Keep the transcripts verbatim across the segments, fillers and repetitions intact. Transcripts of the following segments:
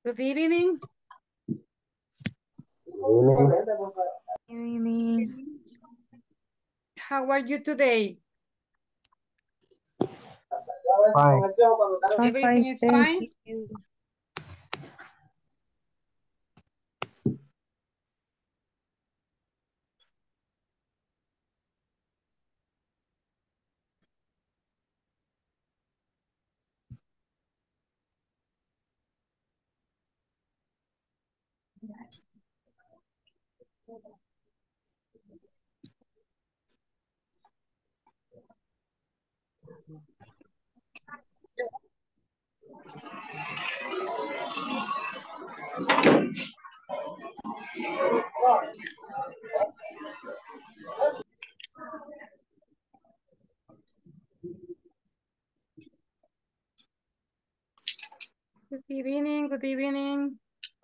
Good evening. Good evening. How are you today? Fine. I'm Everything fine, is thank fine? you. Good evening, good evening.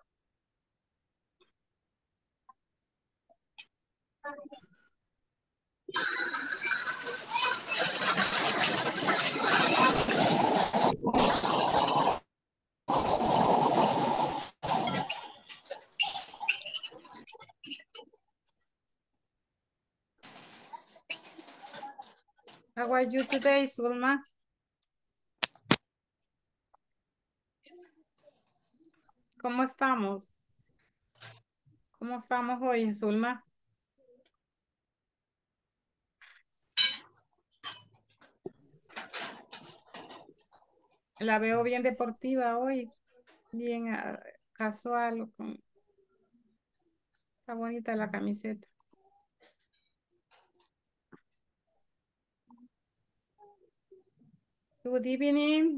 How are you today, Zulma? ¿Cómo estamos? ¿Cómo estamos hoy, Zulma? La veo bien deportiva hoy, bien ah, casual, con- está bonita la camiseta. Good evening.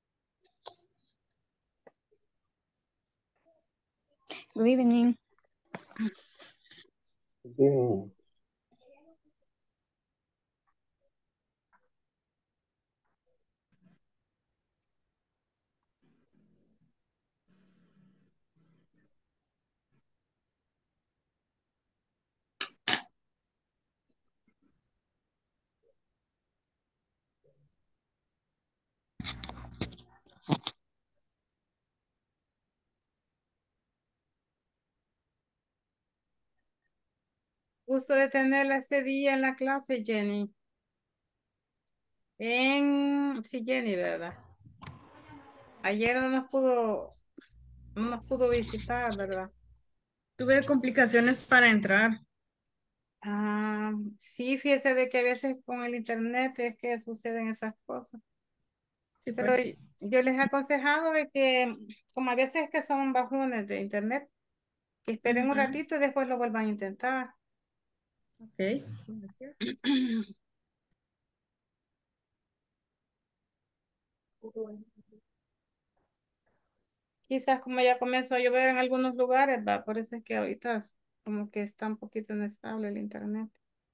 Good evening. Bien. Gusto de tenerla este día en la clase, Jenny. En, sí, Jenny, ¿verdad? Ayer no nos pudo, no nos pudo visitar, ¿verdad? Tuve complicaciones para entrar. Ah, sí, fíjese de que a veces con el internet es que suceden esas cosas. Sí, Pero pues. yo les he aconsejado de que, como a veces que son bajones de internet, que esperen un Ujú. ratito y después lo vuelvan a intentar. Ok, gracias. Quizás como ya comenzó a llover en algunos lugares, va, por eso es que ahorita es como que está un poquito inestable el internet.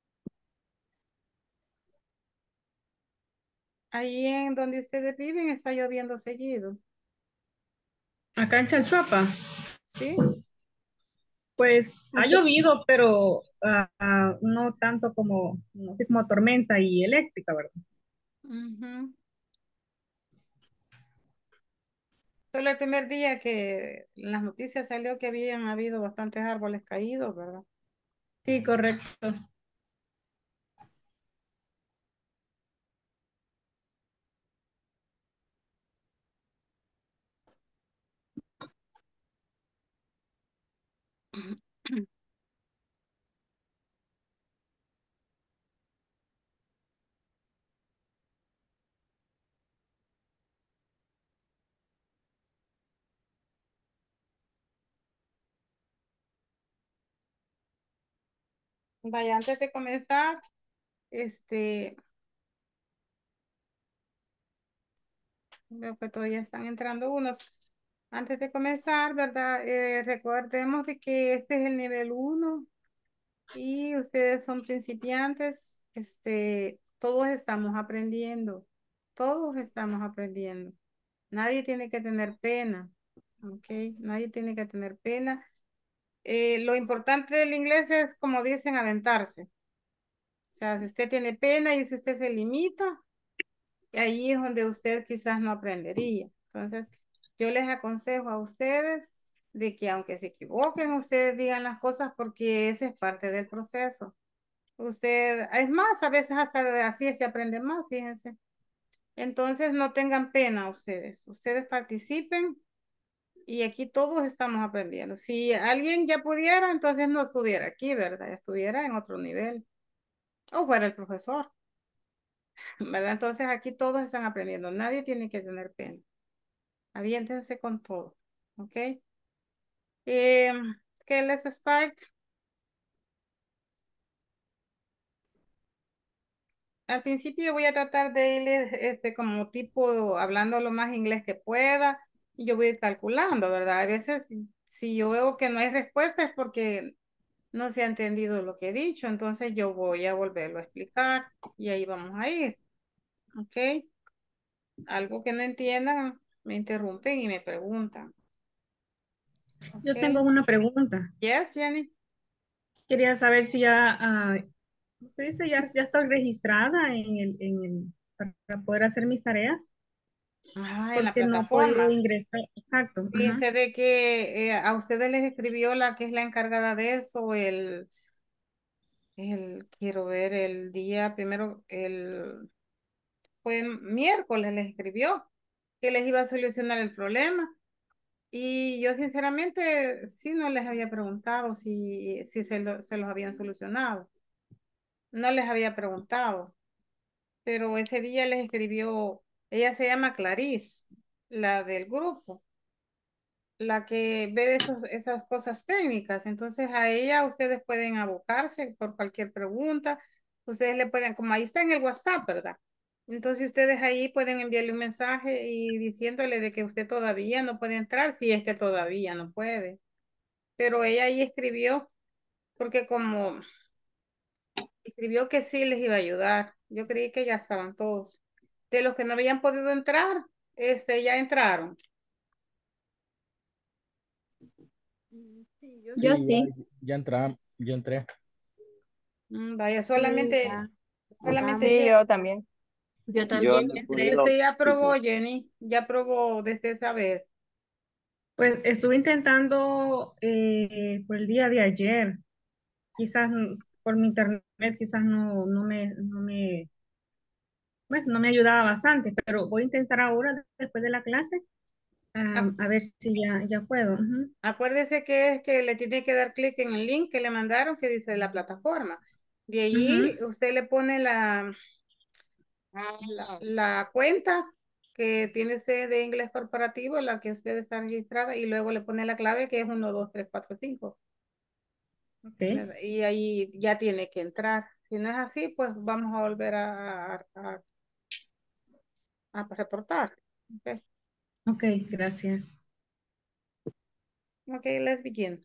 Ahí en donde ustedes viven está lloviendo seguido, Acá en Chalchuapa, ¿sí? pues ha llovido, pero ah, ah, no tanto como, no sé, como tormenta y eléctrica, ¿verdad? Ujú. Solo el primer día que en las noticias salió que habían habido bastantes árboles caídos, ¿verdad? Sí, correcto. Vaya, antes de comenzar, este, veo que todavía están entrando unos. Antes de comenzar, ¿verdad? Eh, recordemos de que este es el nivel uno y ustedes son principiantes. Este, todos estamos aprendiendo. Todos estamos aprendiendo. Nadie tiene que tener pena. ¿Ok? Nadie tiene que tener pena. Eh, lo importante del inglés es, como dicen, aventarse. O sea, si usted tiene pena y si usted se limita, ahí es donde usted quizás no aprendería. Entonces, yo les aconsejo a ustedes de que aunque se equivoquen, ustedes digan las cosas porque ese es parte del proceso. Usted, es más, a veces hasta de así se aprende más, fíjense. Entonces no tengan pena ustedes, ustedes participen y aquí todos estamos aprendiendo. Si alguien ya pudiera, entonces no estuviera aquí, ¿verdad? Estuviera en otro nivel o fuera el profesor, ¿verdad? Entonces aquí todos están aprendiendo, nadie tiene que tener pena. Aviéntense con todo, ¿ok? Eh, okay, let's start. Al principio voy a tratar de irles este, como tipo hablando lo más inglés que pueda y yo voy a ir calculando, ¿verdad? A veces si, si yo veo que no hay respuesta es porque no se ha entendido lo que he dicho, entonces yo voy a volverlo a explicar y ahí vamos a ir, ¿ok? Algo que no entiendan, me interrumpen y me preguntan, Yo tengo ¿ok? una pregunta. Yes, Jenny. Quería saber si ya, ah, ¿cómo se dice? Ya, ya estoy registrada en el, en el, para poder hacer mis tareas, Ah, en la porque no he podido plataforma. ingresar. Exacto. Ajá. Fíjense de que eh, a ustedes les escribió la que es la encargada de eso, el, el, quiero ver, el día primero, el, fue miércoles les escribió que les iba a solucionar el problema. Y yo sinceramente sí no les había preguntado si, si se, lo- se los habían solucionado. No les había preguntado, pero ese día les escribió, ella se llama Clarice, la del grupo, la que ve de esos, esas cosas técnicas. Entonces a ella ustedes pueden abocarse por cualquier pregunta. Ustedes le pueden, como ahí está en el WhatsApp, ¿verdad? Entonces ustedes ahí pueden enviarle un mensaje y diciéndole de que usted todavía no puede entrar, si es que todavía no puede. Pero ella ahí escribió, porque como escribió que sí les iba a ayudar, yo creí que ya estaban todos. De los que no habían podido entrar, este, ya entraron. Sí, yo Yo sí. sí. ya, ya entré, ya entré. Mm, vaya, Sí, solamente, ya. Ajá. solamente Sí, ella. yo también. Yo Y, también y ya entré. usted ya aprobó, Igual. Jenny, ya aprobó desde esa vez. Pues estuve intentando eh, por el día de ayer, quizás mm, por mi internet, quizás no, no me, no me, bueno, no me ayudaba bastante, pero voy a intentar ahora, después de la clase, ah, Ac- a ver si ya, ya puedo. Ujú. Acuérdese que es que le tiene que dar clic en el link que le mandaron que dice la plataforma. De allí Ujú. usted le pone la, la, la cuenta que tiene usted de inglés corporativo, la que usted está registrada, y luego le pone la clave que es uno dos tres cuatro cinco. Ok, ¿Verdad? Y ahí ya tiene que entrar. Si no es así, pues vamos a volver a, a, a- a reportar. Ok, ok, gracias. okay, let's begin.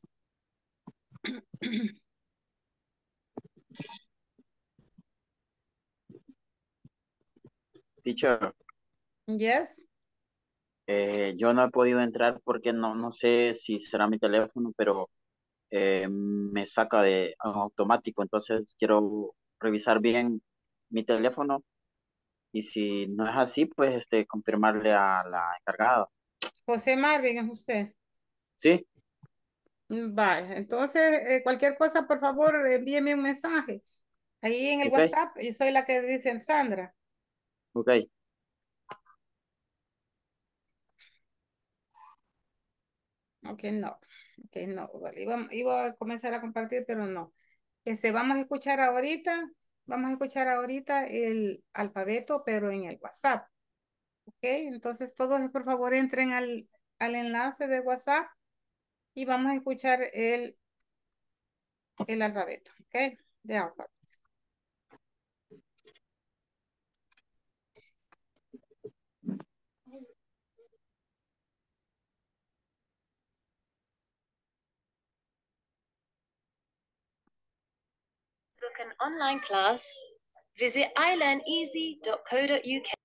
Teacher, Yes. eh, yo no he podido entrar porque no, no sé si será mi teléfono, pero eh, me saca de automático, entonces quiero revisar bien mi teléfono y si no es así, pues este, confirmarle a la encargada. José Marvin es usted. Sí, Mm, vaya, entonces eh, cualquier cosa, por favor, envíeme un mensaje. Ahí en el ok, WhatsApp, yo soy la que dicen Sandra. ok, Ok, no. Ok, no. Vale, Iba, iba a comenzar a compartir, pero no. Este, vamos a escuchar ahorita, vamos a escuchar ahorita el alfabeto, pero en el WhatsApp. Ok, entonces todos por favor entren al, al enlace de WhatsApp y vamos a escuchar el, el alfabeto. Ok, de alfabeto. Book an online class, visit i learn easy dot co dot u k.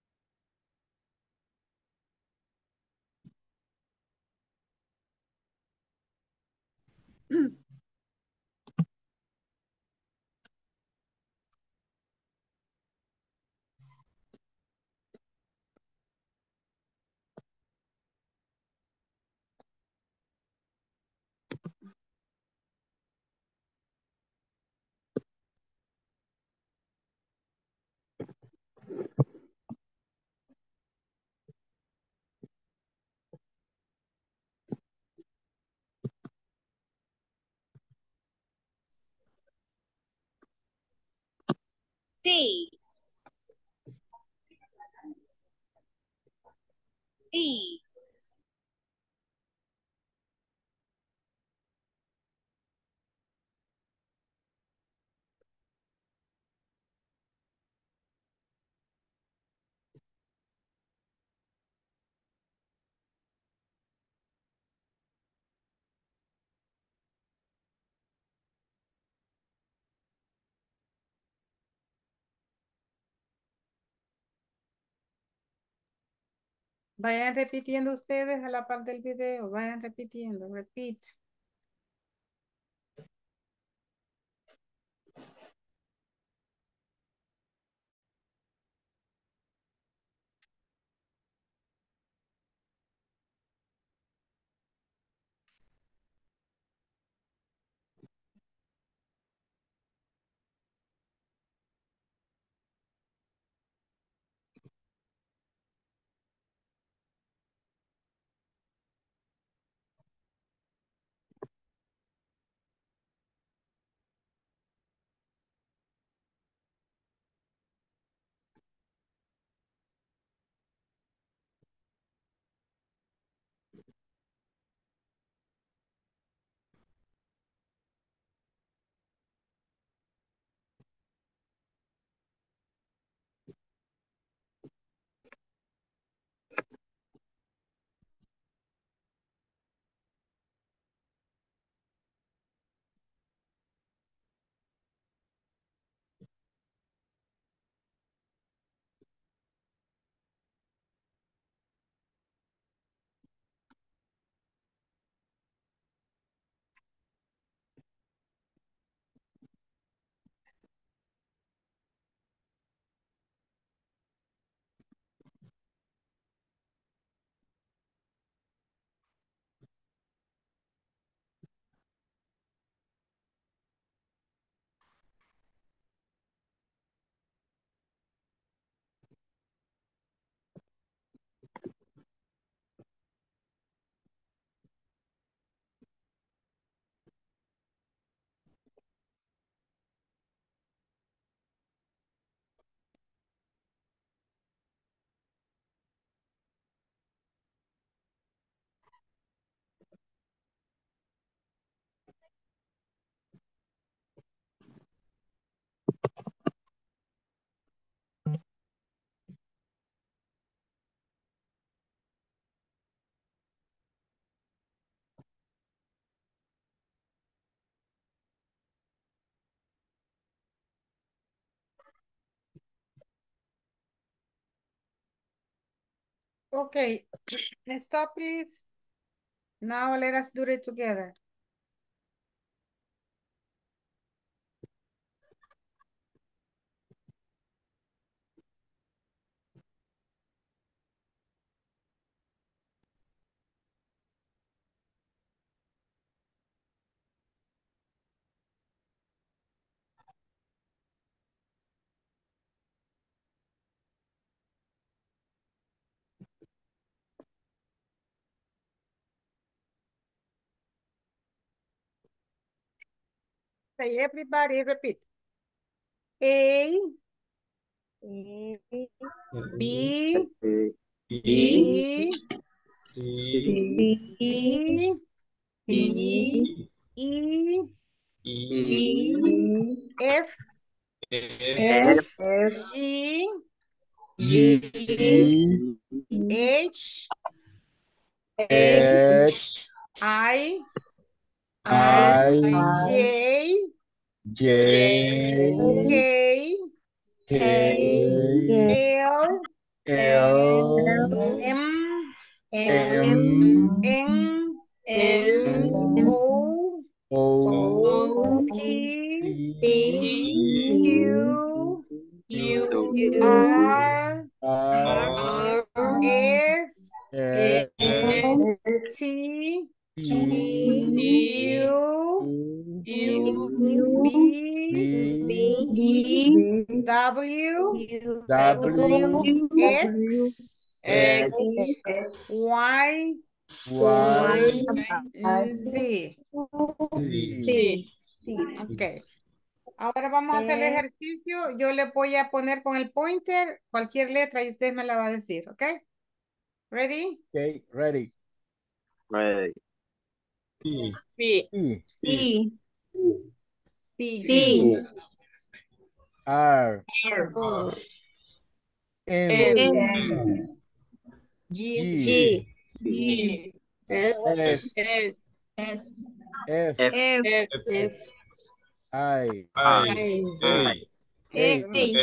E. Vayan repitiendo ustedes a la par del video. Vayan repitiendo. Repeat. Okay. Stop, please. Now let us do it together. Say everybody repeat. A, A, B, B, C, C, D, D, E, E, F, F, F, F, G, G, G, H, H, I, I, I, J, J, K, K, L, L, M, M, N, N, O, O, P, P, Q, Q, R, R, S, S, T, T, U, U, V, V, W, W, X, X, Y, Y, Z. Z. Ok. Ahora vamos a hacer el ejercicio. Yo le voy a poner con el pointer cualquier letra y usted me la va a decir, ¿ok? Ready? Okay, ready. Ready. P. E, C. C, C. R, R. M, M. G, G. G. S. S, S. F, F. F. F. I, I. I. A,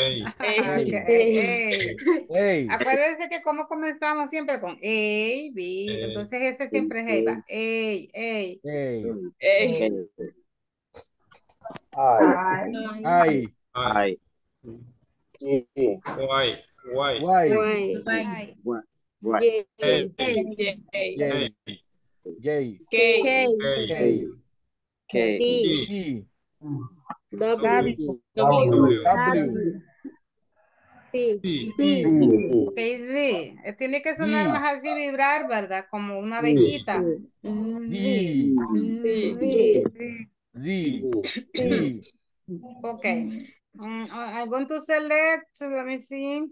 Okay, A. A, Acuérdense que como comenzamos siempre con A, B, entonces ese siempre es ahí, va. A, A, A. I, I. Y, Y. Y. Y. J. J, J, K. K, K. D. D, W. W, T. T, Ok, Z. Eh, Tiene que sonar V, más así, vibrar, ¿verdad? Como una abejita. Z. D, Z. Z, D, Ok. Mm, I- I'm going to select, let me see.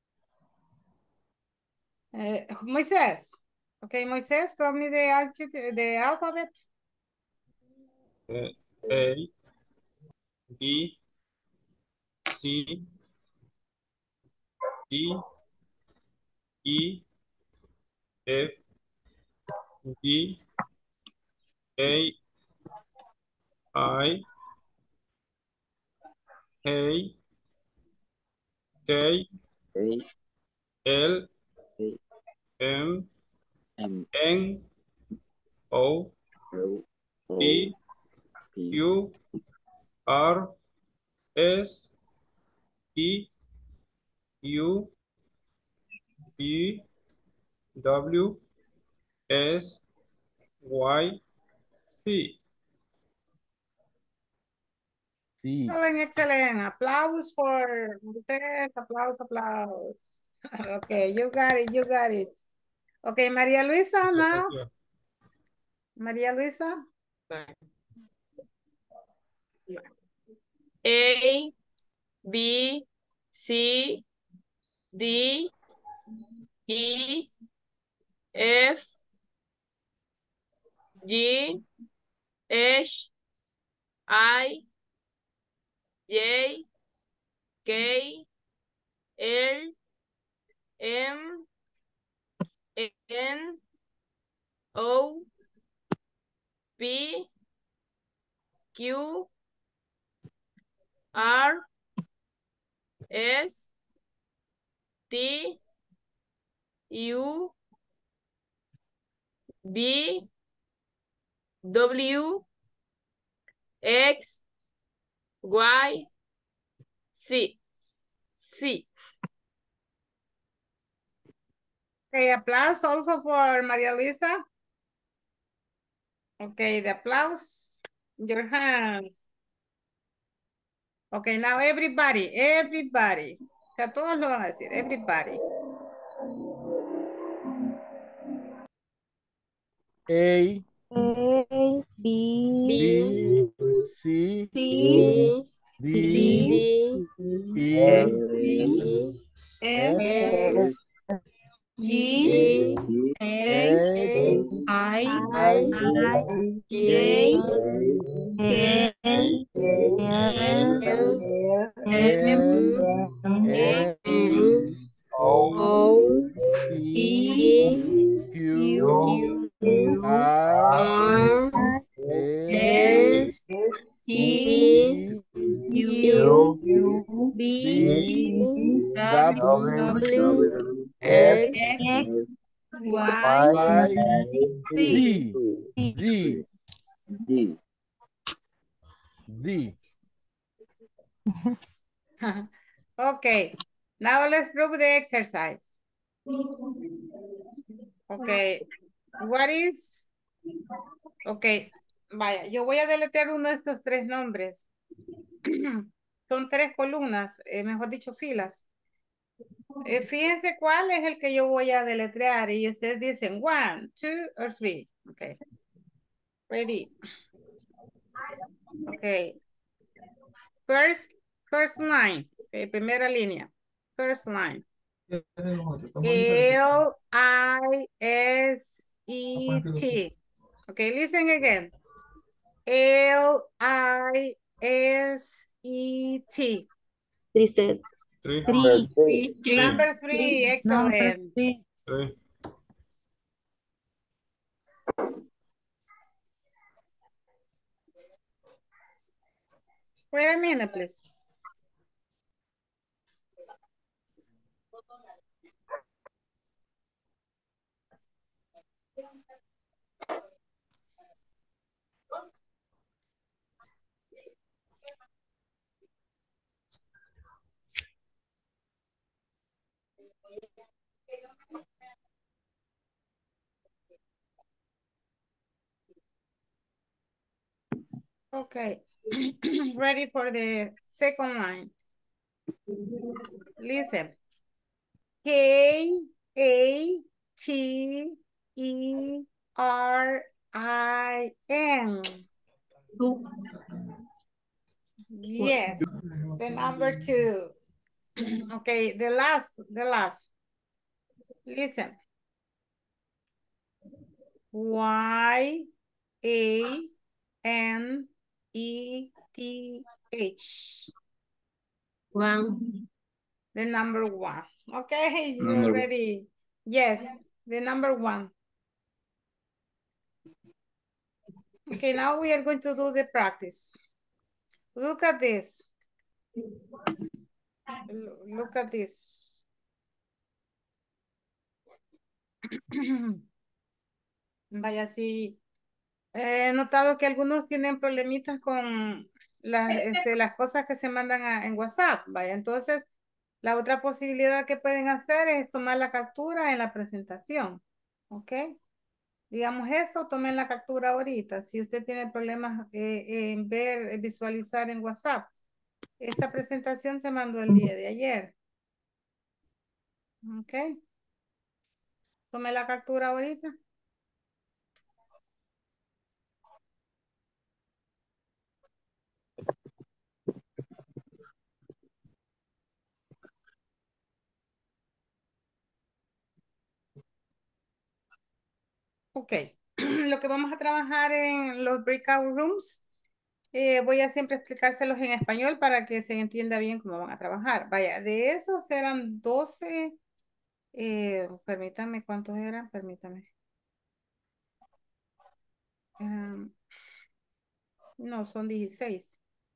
Uh, Moisés. Okay, Moisés, tell me the, alphabet. the alphabet. A. B. C. D. E. F. G. A. I. K. K. A. L. A. M. M. N. O. O. O. P. P. Q. R. S. T. U. V. W. S. Y. C. C, Excellent, excellent. Applause for Moisés. Applause, applause. Okay, you got it, you got it. Okay, María Luisa now. María Luisa. A, B, C, D, E, F, G, H, I, J, K, L, M, N, O, P, Q, R, S, T, U, V, W, X, Y, Z. Z. Okay, applause also for María Luisa. Okay, the applause. Your hands. Okay, now everybody, everybody. O sea, todos lo van a decir, everybody. A, A, B, B, C, C, D, D, E, E, F, F, G, G, H, H, I, I, J, K, K, L, L, M, M, N, N, O, O, P, P, Q, Q, R, R, S, S, T, T, U, U, V, V, W, W, X, X, S. Y, C. Z, Z, D. Z. Okay, now let's prove the exercise. Okay, what is? Okay, vaya, yo voy a deletrear uno de estos tres nombres. Son tres columnas, eh, mejor dicho, filas. Eh, fíjense cuál es el que yo voy a deletrear y ustedes dicen one, two, or three. Okay. Ready. Okay. First, first line. Okay, primera línea. First line. L I S E T. Okay, listen again. L I S E T. Lisette. Three. Three. Three. Number three, Number excellent. three. Three. Wait a minute, please. Okay, ready for the second line. Listen. K A T E R I N. Yes, the number two. Okay, the last, the last. Listen. Y A N E T H. One. The number one. Okay, you Number one. already. Yes, the number one. Okay, now we are going to do the practice. Look at this. L- Look at this. Vaya, sí. He notado que algunos tienen problemitas con las, este, las cosas que se mandan a- en WhatsApp. Vaya, entonces la otra posibilidad que pueden hacer es tomar la captura en la presentación. ¿Ok? Digamos esto, tomen la captura ahorita. Si usted tiene problemas eh, en ver, eh, visualizar en WhatsApp. Esta presentación se mandó el día de ayer. ¿Ok? Tome la captura ahorita. Ok. Lo que vamos a trabajar en los breakout rooms, eh, voy a siempre explicárselos en español para que se entienda bien cómo van a trabajar. Vaya, de esos eran doce. Eh, permítame, ¿cuántos eran? Permítame. Eran- no, son dieciséis.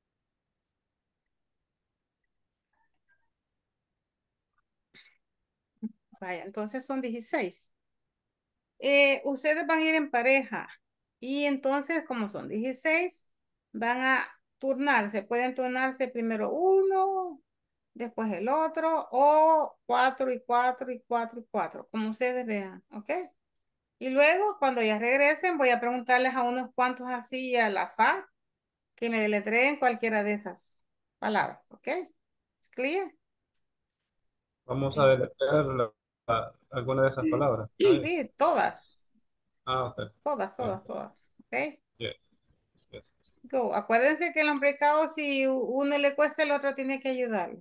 Vaya, entonces son dieciséis. Eh, ustedes van a ir en pareja y entonces como son dieciséis, van a turnarse. Pueden turnarse primero uno, después el otro o cuatro y cuatro y cuatro y cuatro, como ustedes vean, ¿ok? Y luego cuando ya regresen voy a preguntarles a unos cuantos así al azar que me deletreen cualquiera de esas palabras, ¿ok? ¿Es clear? Vamos a deletrear la- la- alguna de esas palabras. ¿Está bien? Sí, todas, Ah, ok. todas, Bien. todas, todas, ¿ok? Yes, yes. Go. Acuérdense que el hombre caos, si uno le cuesta, el otro tiene que ayudarlo.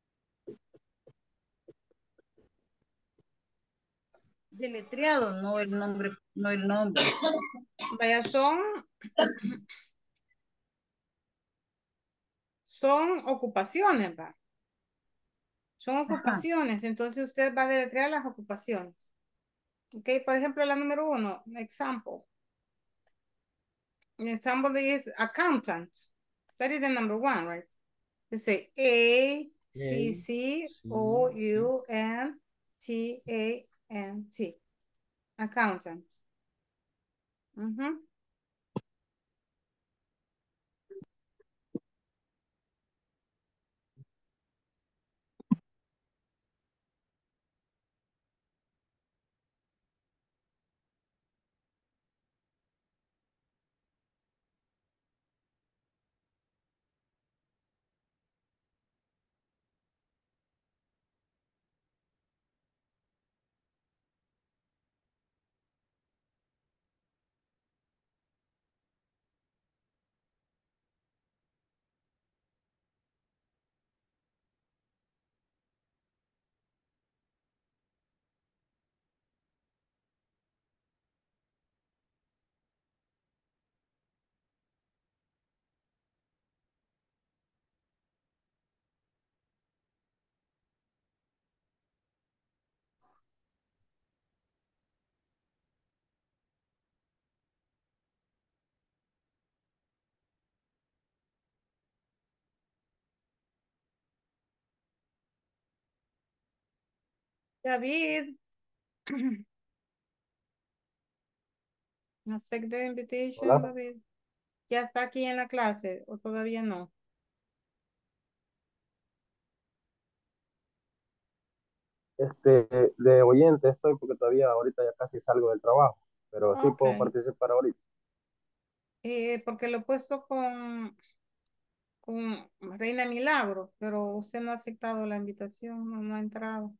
Deletreado, no el nombre, no el nombre. Vaya, son, son ocupaciones, va. Son Ajá. ocupaciones, entonces usted va a deletrear las ocupaciones. Ok, por ejemplo, la número uno, example. Example is accountant. That is the number one, right? You say A, C, A, C, C, O, U, N, T, A, N, T. Accountant. Ujú. David, accept the invitation, Hola. David. ¿Ya está aquí en la clase o todavía no? Este, de oyente estoy porque todavía ahorita ya casi salgo del trabajo, pero sí Ok. puedo participar ahorita. Eh, porque lo he puesto con, con Reina Milagro, pero usted no ha aceptado la invitación, no, no ha entrado.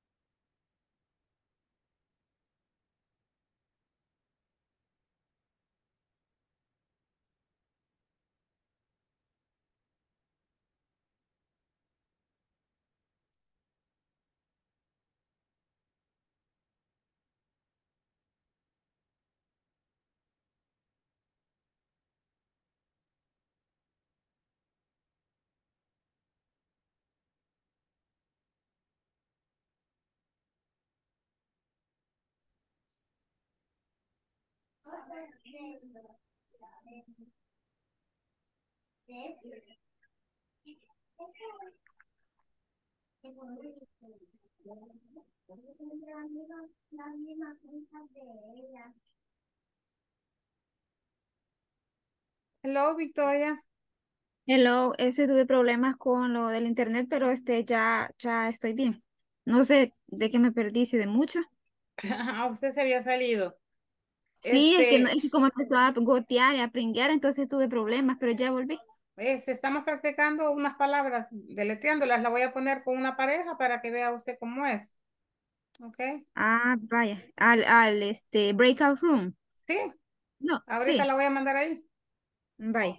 Hello, Victoria. Hello, ese tuve problemas con lo del internet, pero este ya, ya estoy bien. No sé de qué me perdí, si de mucho. Ah, usted se había salido. Sí, es que, no- Este, es que como empezó a gotear y a pringuear, entonces tuve problemas, pero ya volví. es- estamos practicando unas palabras, deletreándolas. La voy a poner con una pareja para que vea usted cómo es. ¿Ok? Ah, vaya, al, al este breakout room. Sí, No, ahorita sí, la voy a mandar ahí. vaya.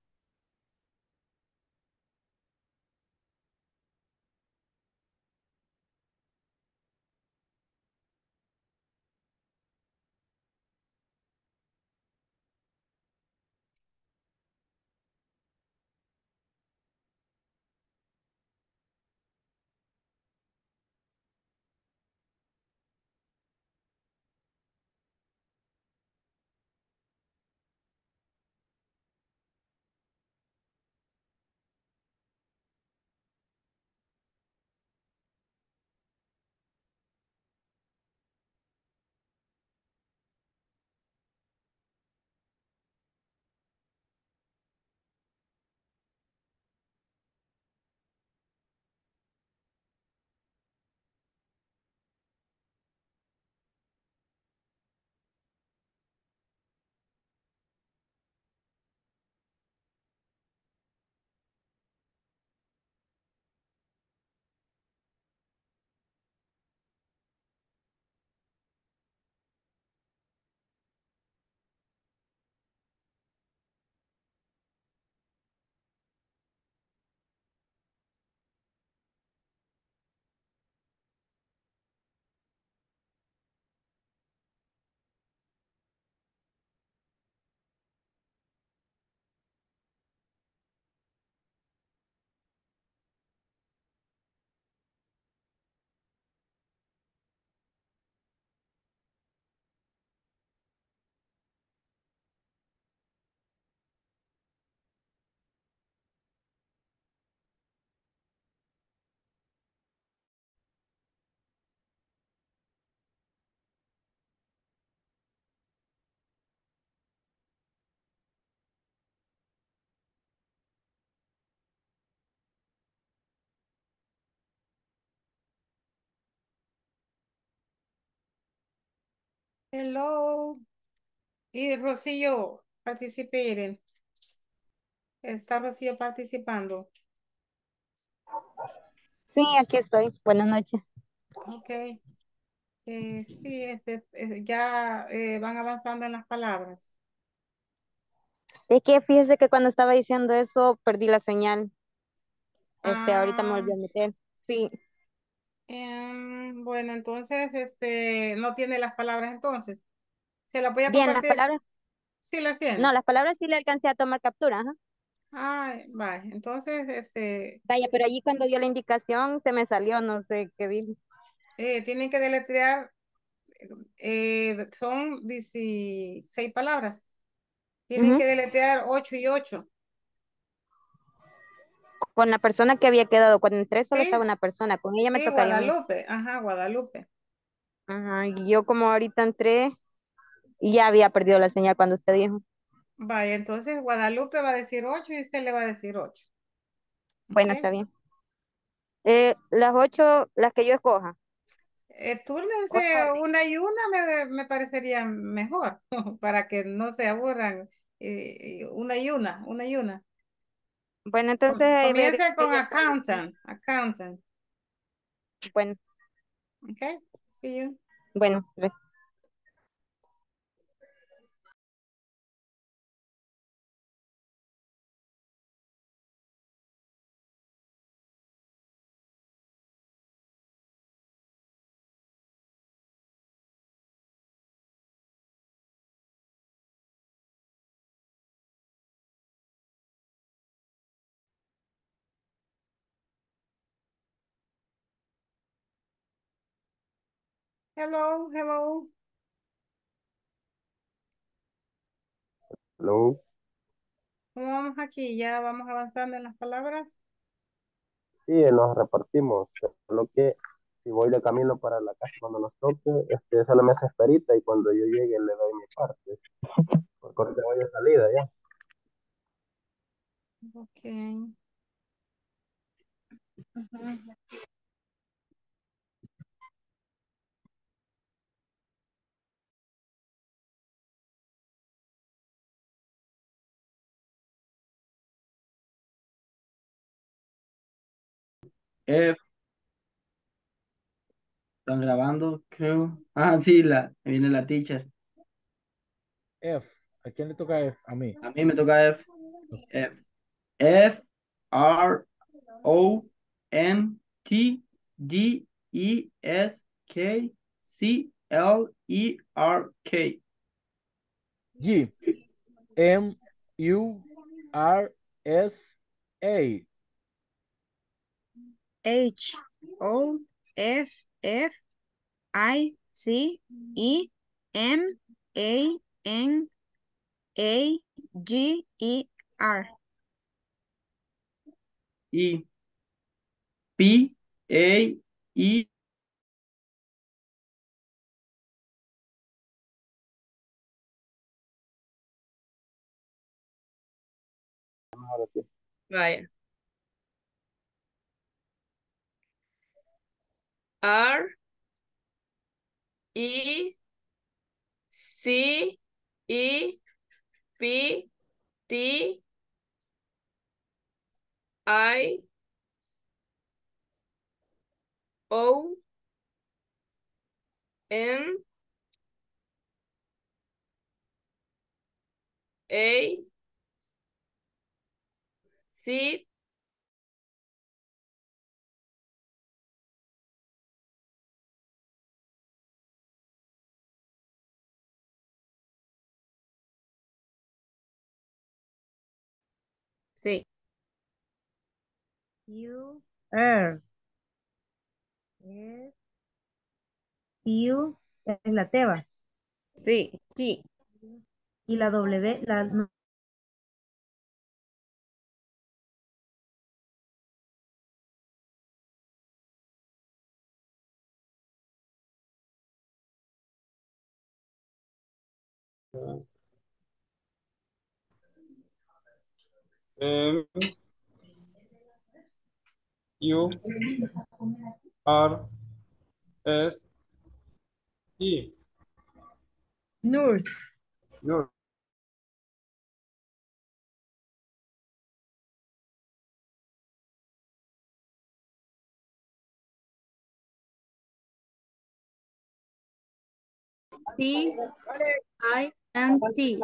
Hello. Y Rocío, participen. Está Rocío participando. Sí, aquí estoy. Buenas noches. Ok. Eh, sí, este, eh, ya eh, van avanzando en las palabras. Es que fíjese que cuando estaba diciendo eso perdí la señal. Este, ahorita me volví Ah, a meter. Sí. em, bueno, entonces, este, no tiene las palabras entonces. Se las voy a Bien, las compartir. palabras, Sí las no, tiene. las palabras sí le alcancé a tomar captura, ajá. Ay, va. Entonces, este, Vaya, pero allí cuando dio la indicación se me salió, no sé qué dijo. eh, tienen que deletrear, eh, son dieciséis palabras. Tienen Ujú. que deletrear ocho y ocho. Con la persona que había quedado, cuando entré solo estaba Sí, una persona, con ella me sí, tocaría a mí. Guadalupe. Ajá, Guadalupe. Ajá, y yo como ahorita entré y ya había perdido la señal cuando usted dijo. Vaya, entonces Guadalupe va a decir ocho y usted le va a decir ocho. Bueno, Ok. está bien. Eh, las ocho, las que yo escoja. Eh, O túrnense orden. una y una me, me parecería mejor para que no se aburran. eh, eh, una y una, una y una. Bueno, entonces Com- ahí veré Comience con ella cuál es. accountant, accountant. Bueno, Okay, see you. bueno. Hello, hello. Hello. ¿Cómo vamos aquí? Ya vamos avanzando en las palabras. Sí, nos repartimos, solo que si voy de camino para la casa cuando nos toque, este, solo me hace esperita y cuando yo llegue le doy mi parte, porque ahorita voy de salida ya. Okay. F, están grabando, creo. Ah, sí, la, viene la teacher. F. ¿A quién le toca F? A mí. A mí me toca F. F. F, R, O, N, T, D, E, S, K, C, L, E, R, K. G. M. U. R. S. A. H O F F I C E M A N A G E R. E, P, A, E, Ahora sí. Vaya. R, E, C, E, P, T, I, O, N, A, C, Sí. U, R. S, U es la teba. Sí, sí. Y la W, la, no, M, U, R, S, E. nurse. No. T I N T.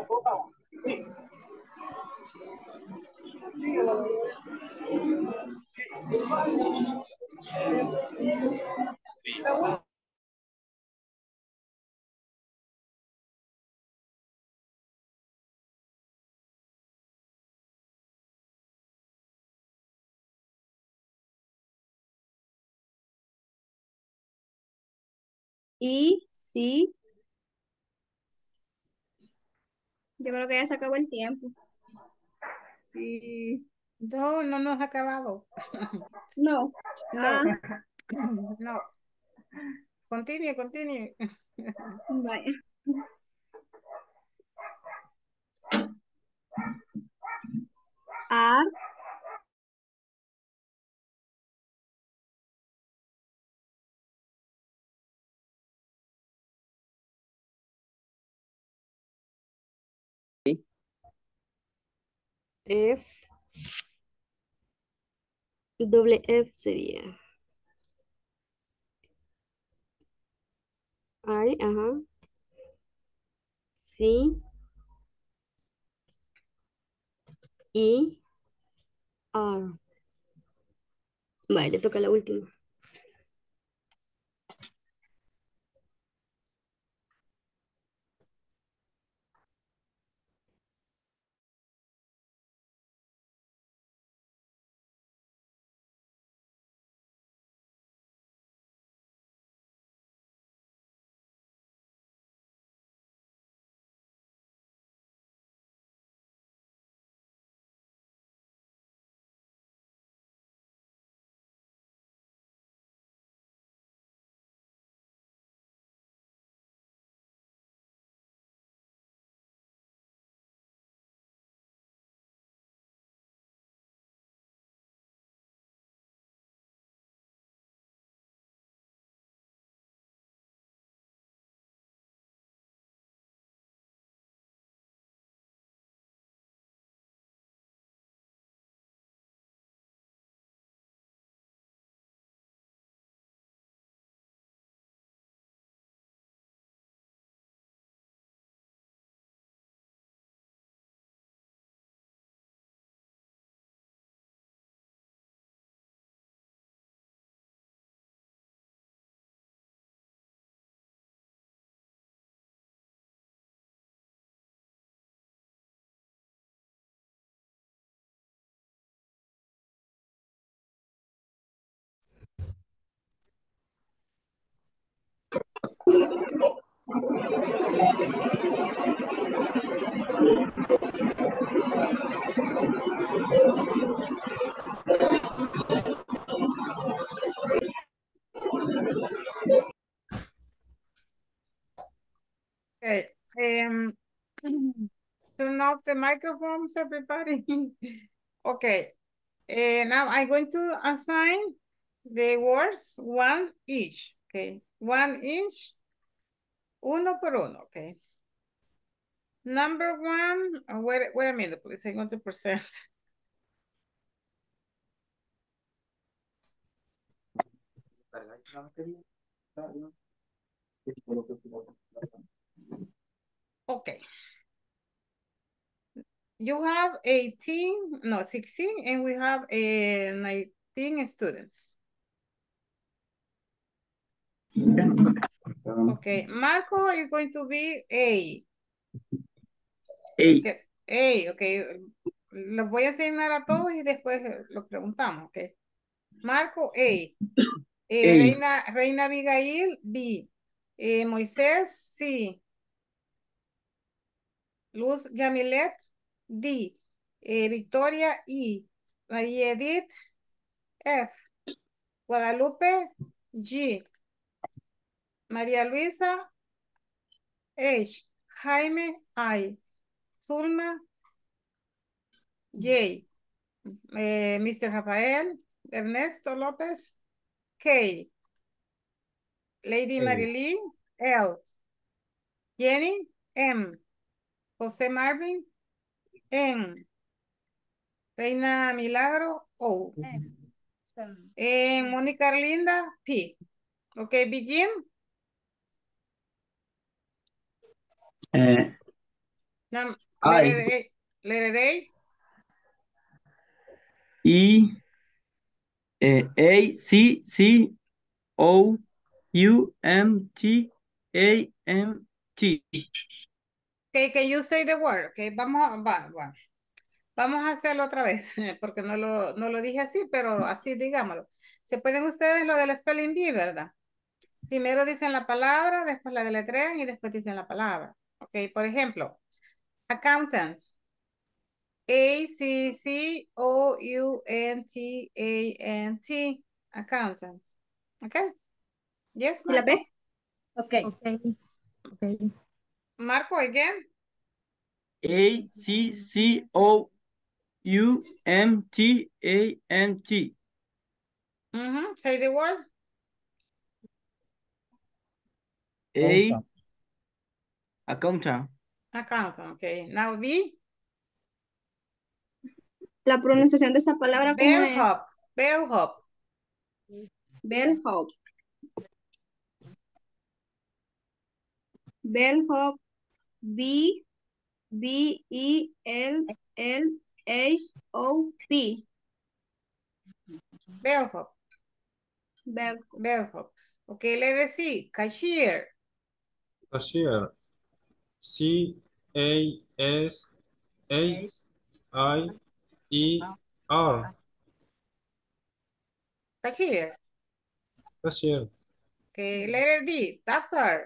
Y sí, yo creo que ya se acabó el tiempo. Sí. No, no nos ha acabado. No. No. Ah, No. Continue, continue. vaya. R, F, doble F sería. I, ajá. C, E, R. Vale, le toca la última. Okay. Um, turn off the microphones, everybody. Okay. Uh, now I'm going to assign the words one each. Okay. One each. Uno por uno. Okay. Number one. uh, Wait, wait a minute, please. I'm going to present. Okay. You have eighteen, no, sixteen, and we have uh, nineteen students. Okay, Marco is going to be A. A. Okay, A, okay. Los voy a asignar a todos y después eh, los preguntamos, okay. Marco, A. Eh, A. Reina, Reina Abigail, B. Eh, Moisés, C. Luz Yamilet, D. Eh, Victoria, E. María Edith, F. Guadalupe, G. María Luisa, H. Jaime, I. Zulma, J. Eh, mister Rafael, Ernesto López, K. Lady A. Marilyn, L. Jenny, M. José Marvin, N. Reina Milagro, O. En Mónica Arlinda, P. Ok, begin. Eh, Num- I. letter A. Letter A. E. eh, A. C. C. O. U. N. T. A. N. T. Okay, can you say the word? Okay, vamos a, va, va. Vamos a hacerlo otra vez, porque no lo, no lo dije así, pero así digámoslo. Se pueden ustedes lo del spelling bee, ¿verdad? Primero dicen la palabra, después la deletrean y después dicen la palabra. Ok, por ejemplo, accountant. A C C O U N T A N T. Accountant. Okay. Yes, ¿Y la Marco. B? Okay. Okay. Okay. Marco again. A C C O U M T A N T. Mm-hmm. Say the word. A accountant. Accountant. Okay. Now B. La pronunciación de esa palabra, ¿cómo es? Bellhop. Bellhop. Bellhop. Bellhop. B B E L L H O P. Bellhop. Bellhop. Bellhop. Okay, letter C. Cashier. Cashier. C A S H I E R. Cashier. Cashier. Okay, letter D. Doctor.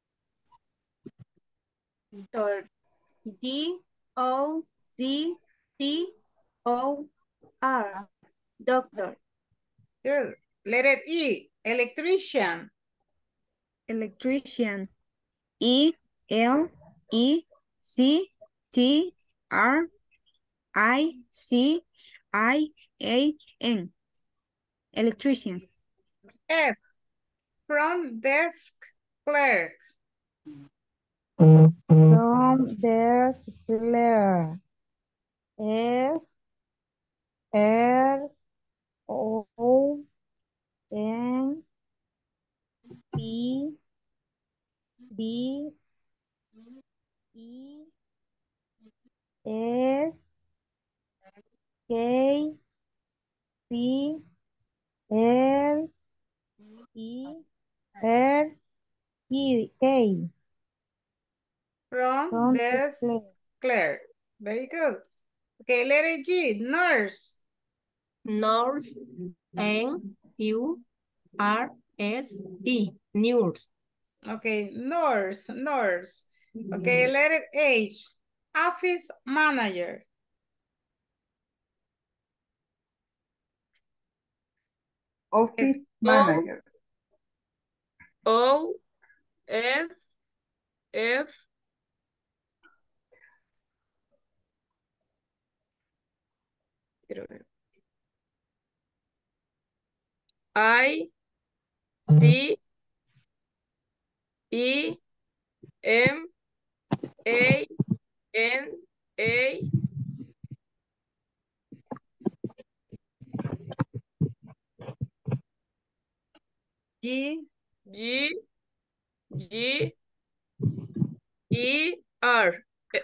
Doctor. D O C T O R. Doctor. Good. Letter E. Electrician. Electrician. E L E C T R I C I A N. Electrician. F. Front desk clerk. From the clear. F R O N T D E S K C L E R E K. Front From the desk clear. clerk. Very good. Okay, letter G. Nurse. Nurse. N U R S E. Nurse. Okay, nurse, nurse. Okay, letter H. Office manager. Office manager. O F F quiero ver. I C E M A N A G. G G E R. Eh,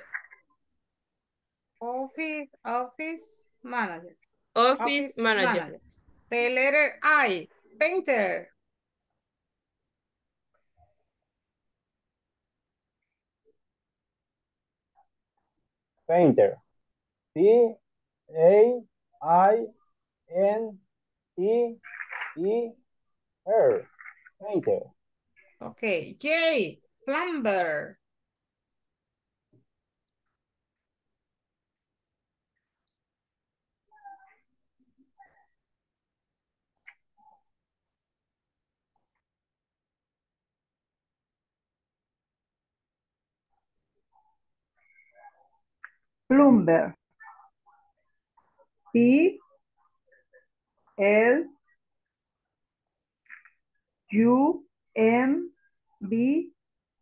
Office, office manager. Office manager. The letter I. Painter. Painter. P A I N T E R. Painter. Okay, J. Plumber. Plumber. P L U M B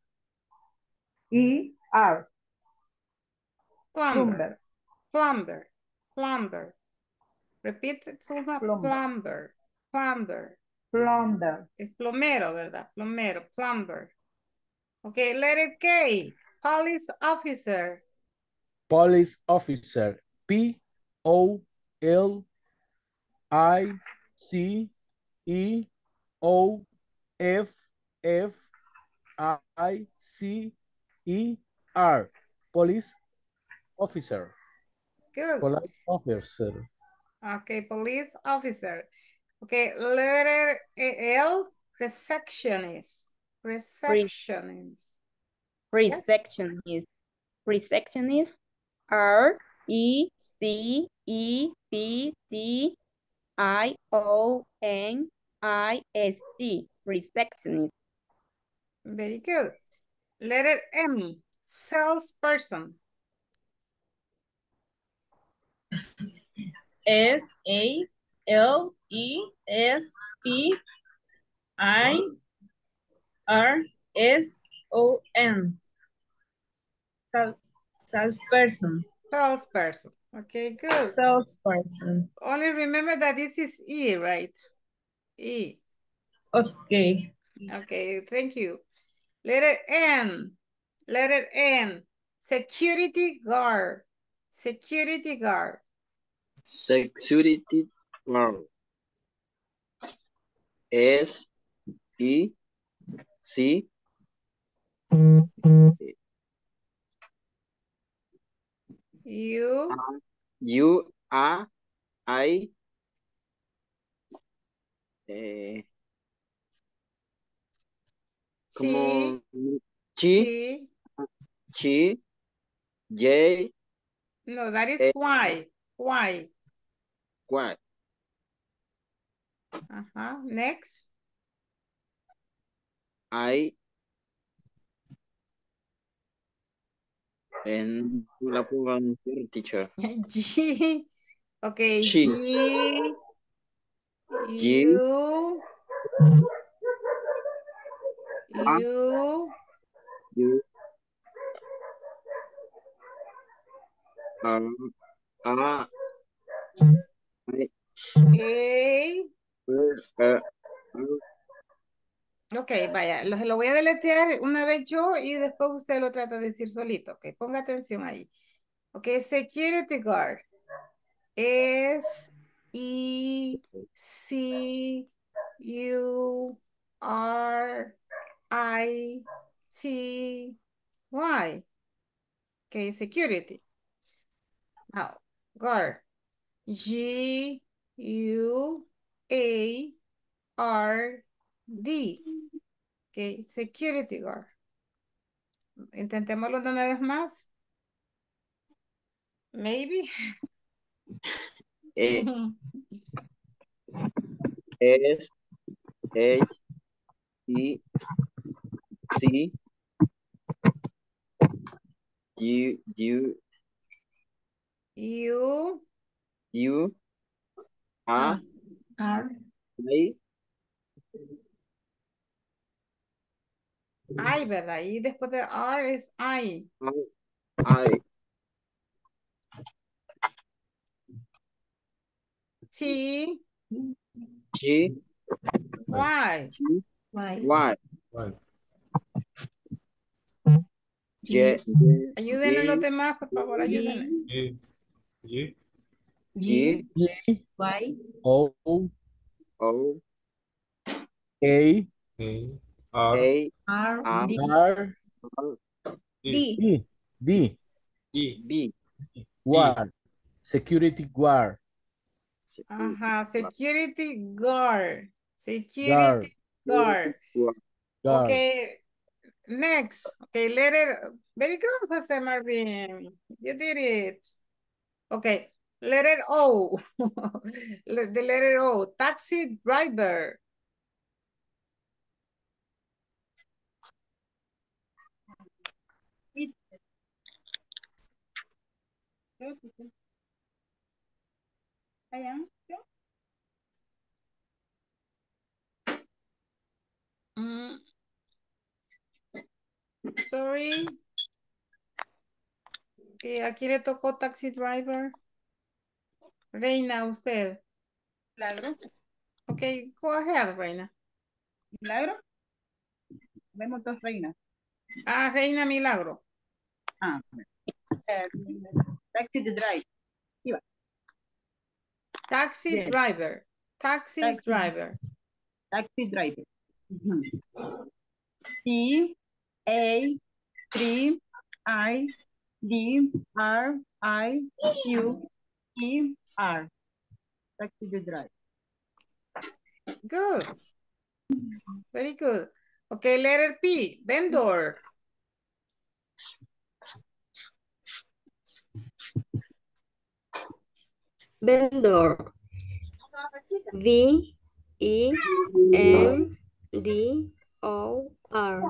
E R. Plumber. Plumber. Plumber. Repeat it, Zulma. Plumber. Plumber. Plumber. Plumber. Es plomero, ¿verdad? Plomero. Plumber. Okay, letter K. Police officer. Police officer. P O L I C E O F F I C E R. Police officer. Good. Police officer. Okay, police officer. Okay, letter L. Receptionist. Receptionist. Receptionist. Receptionist. R E C E P T I O N I S T. Receptionist. Very good. Letter M. Salesperson. S A L E S P I R S O N. Sales, salesperson. Salesperson. Okay, good. Salesperson. Only remember that this is E, right? E. Okay. Okay, thank you. Letter N. Letter N. Security guard. Security guard. Security guard. S E C U. U A I eh, como Chi Chi. Chi J No, that is E why. Why? Y. Uh-huh. Next. I en la pongo en teacher. G. Okay, G. G. G U. A U. U um, A I A. uh, Ok, vaya, lo, lo voy a deletrear una vez yo y después usted lo trata de decir solito. Ok, ponga atención ahí. Ok, security guard. S E C U R I T Y. Ok, security. Now, guard. G U A R D. Ok, security guard. Intentémoslo una vez más. Maybe. E S H E C U U U. U A R. I I, ¿verdad? Y después de R es I. I T. G Y. T Y. Y J Ayúdenme los G demás, por favor, ayúdenme. G. G. G G Y. O O A A. R. A R. R D. R D. D D D. B guard security guard Ajá, security guard. guard Security guard. guard Okay, next. Okay, letter. Very good, Jose Marvin. You did it. Okay, letter O. The letter O. Taxi driver. Mm, sorry. Eh, aquí le tocó taxi driver. Reina, usted. Milagro. Ok, go ahead, Reina. Milagro. Vemos dos reinas. Ah, Reina Milagro. Ah, eh, taxi de drive. Sí, va. Taxi Yes. driver. Taxi, Taxi. driver. Taxi driver. C A three I D R I U E R. Taxi de drive. Good. Very good. Okay, letter P. Vendor. Vendor. V E N D O R.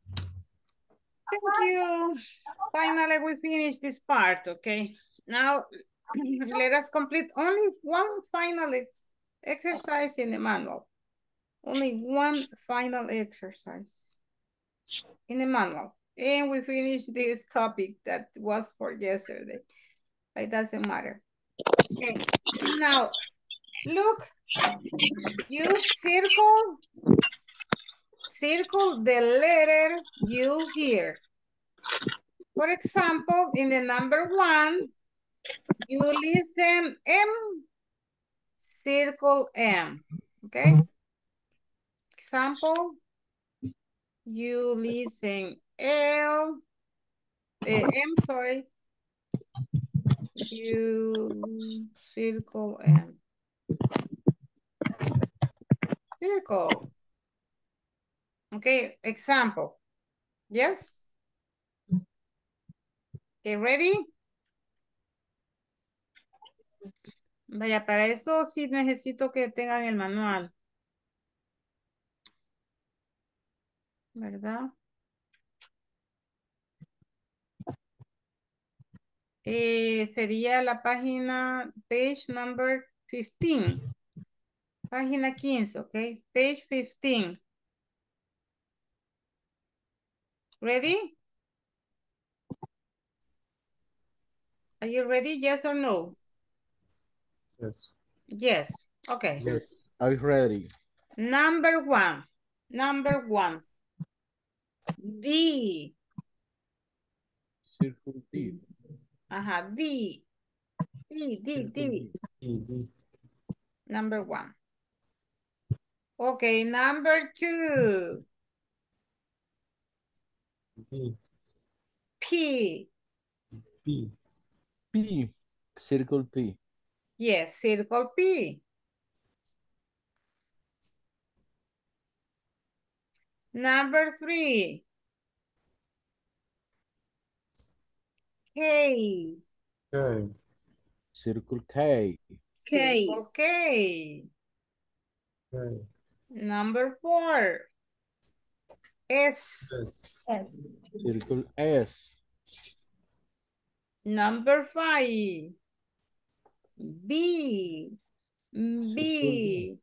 Thank you. Finally, we finish this part, okay? Now, let us complete only one final ex exercise in the manual. Only one final exercise in the manual. And we finish this topic that was for yesterday. It doesn't matter. Okay, now, look, you circle, circle the letter you hear. For example, in the number one, you listen M, circle M, okay? Example, you listen L, eh, M, sorry. You circle M. Circle. Okay, example. Yes? Okay, ready? Vaya, para eso sí necesito que tengan el manual. ¿Verdad? Eh, sería la página, page number fifteen. Página quince, ok. Page fifteen. Ready? Are you ready? Yes or no? Yes. Yes. Okay. Yes, I'm ready. Number one. Number one. D. Circle D. Ajá, D. D, D, D. D, D. Number one. Okay, number two. B, P. B. P. Circle P. Yes, circle P. Number three. K. K. Circle K. K. Circle K. K. Number four. S. S. S. Circle S. Number five. B. B.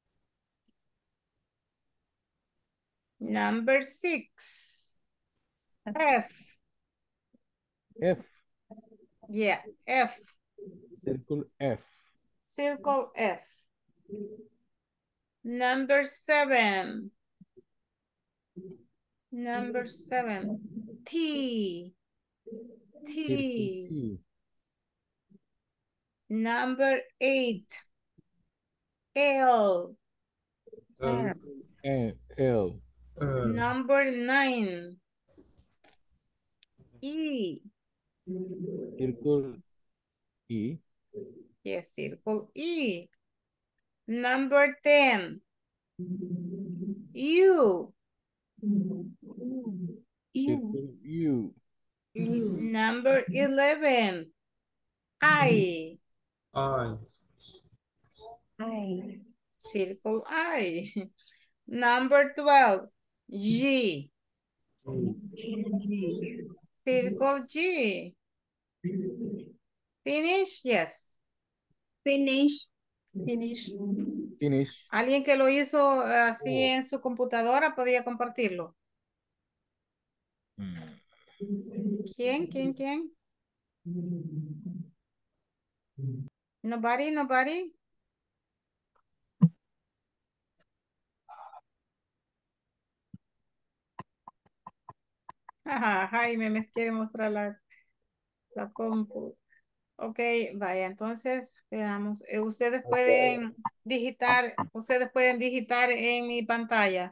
Number six. F. F. Yeah, F. Circle F. Circle F. Number seven. Number seven. T. Circle T. T. Number eight. L. L. N L. L. Number nine. E. Circle E. Yes, circle E. Number ten. U. Circle U. Number eleven. I. I. I. Circle I. Number twelve. G. G. Circle G. Finish? Yes. Finish. Finish. Finish. ¿Alguien que lo hizo así en su computadora podía compartirlo? ¿Quién? ¿Quién? ¿Quién? Nobody, nobody. Ajá, Jaime me quiere mostrar la, la compu. Ok, vaya, entonces veamos. Eh, ustedes pueden digitar, ustedes pueden digitar en mi pantalla.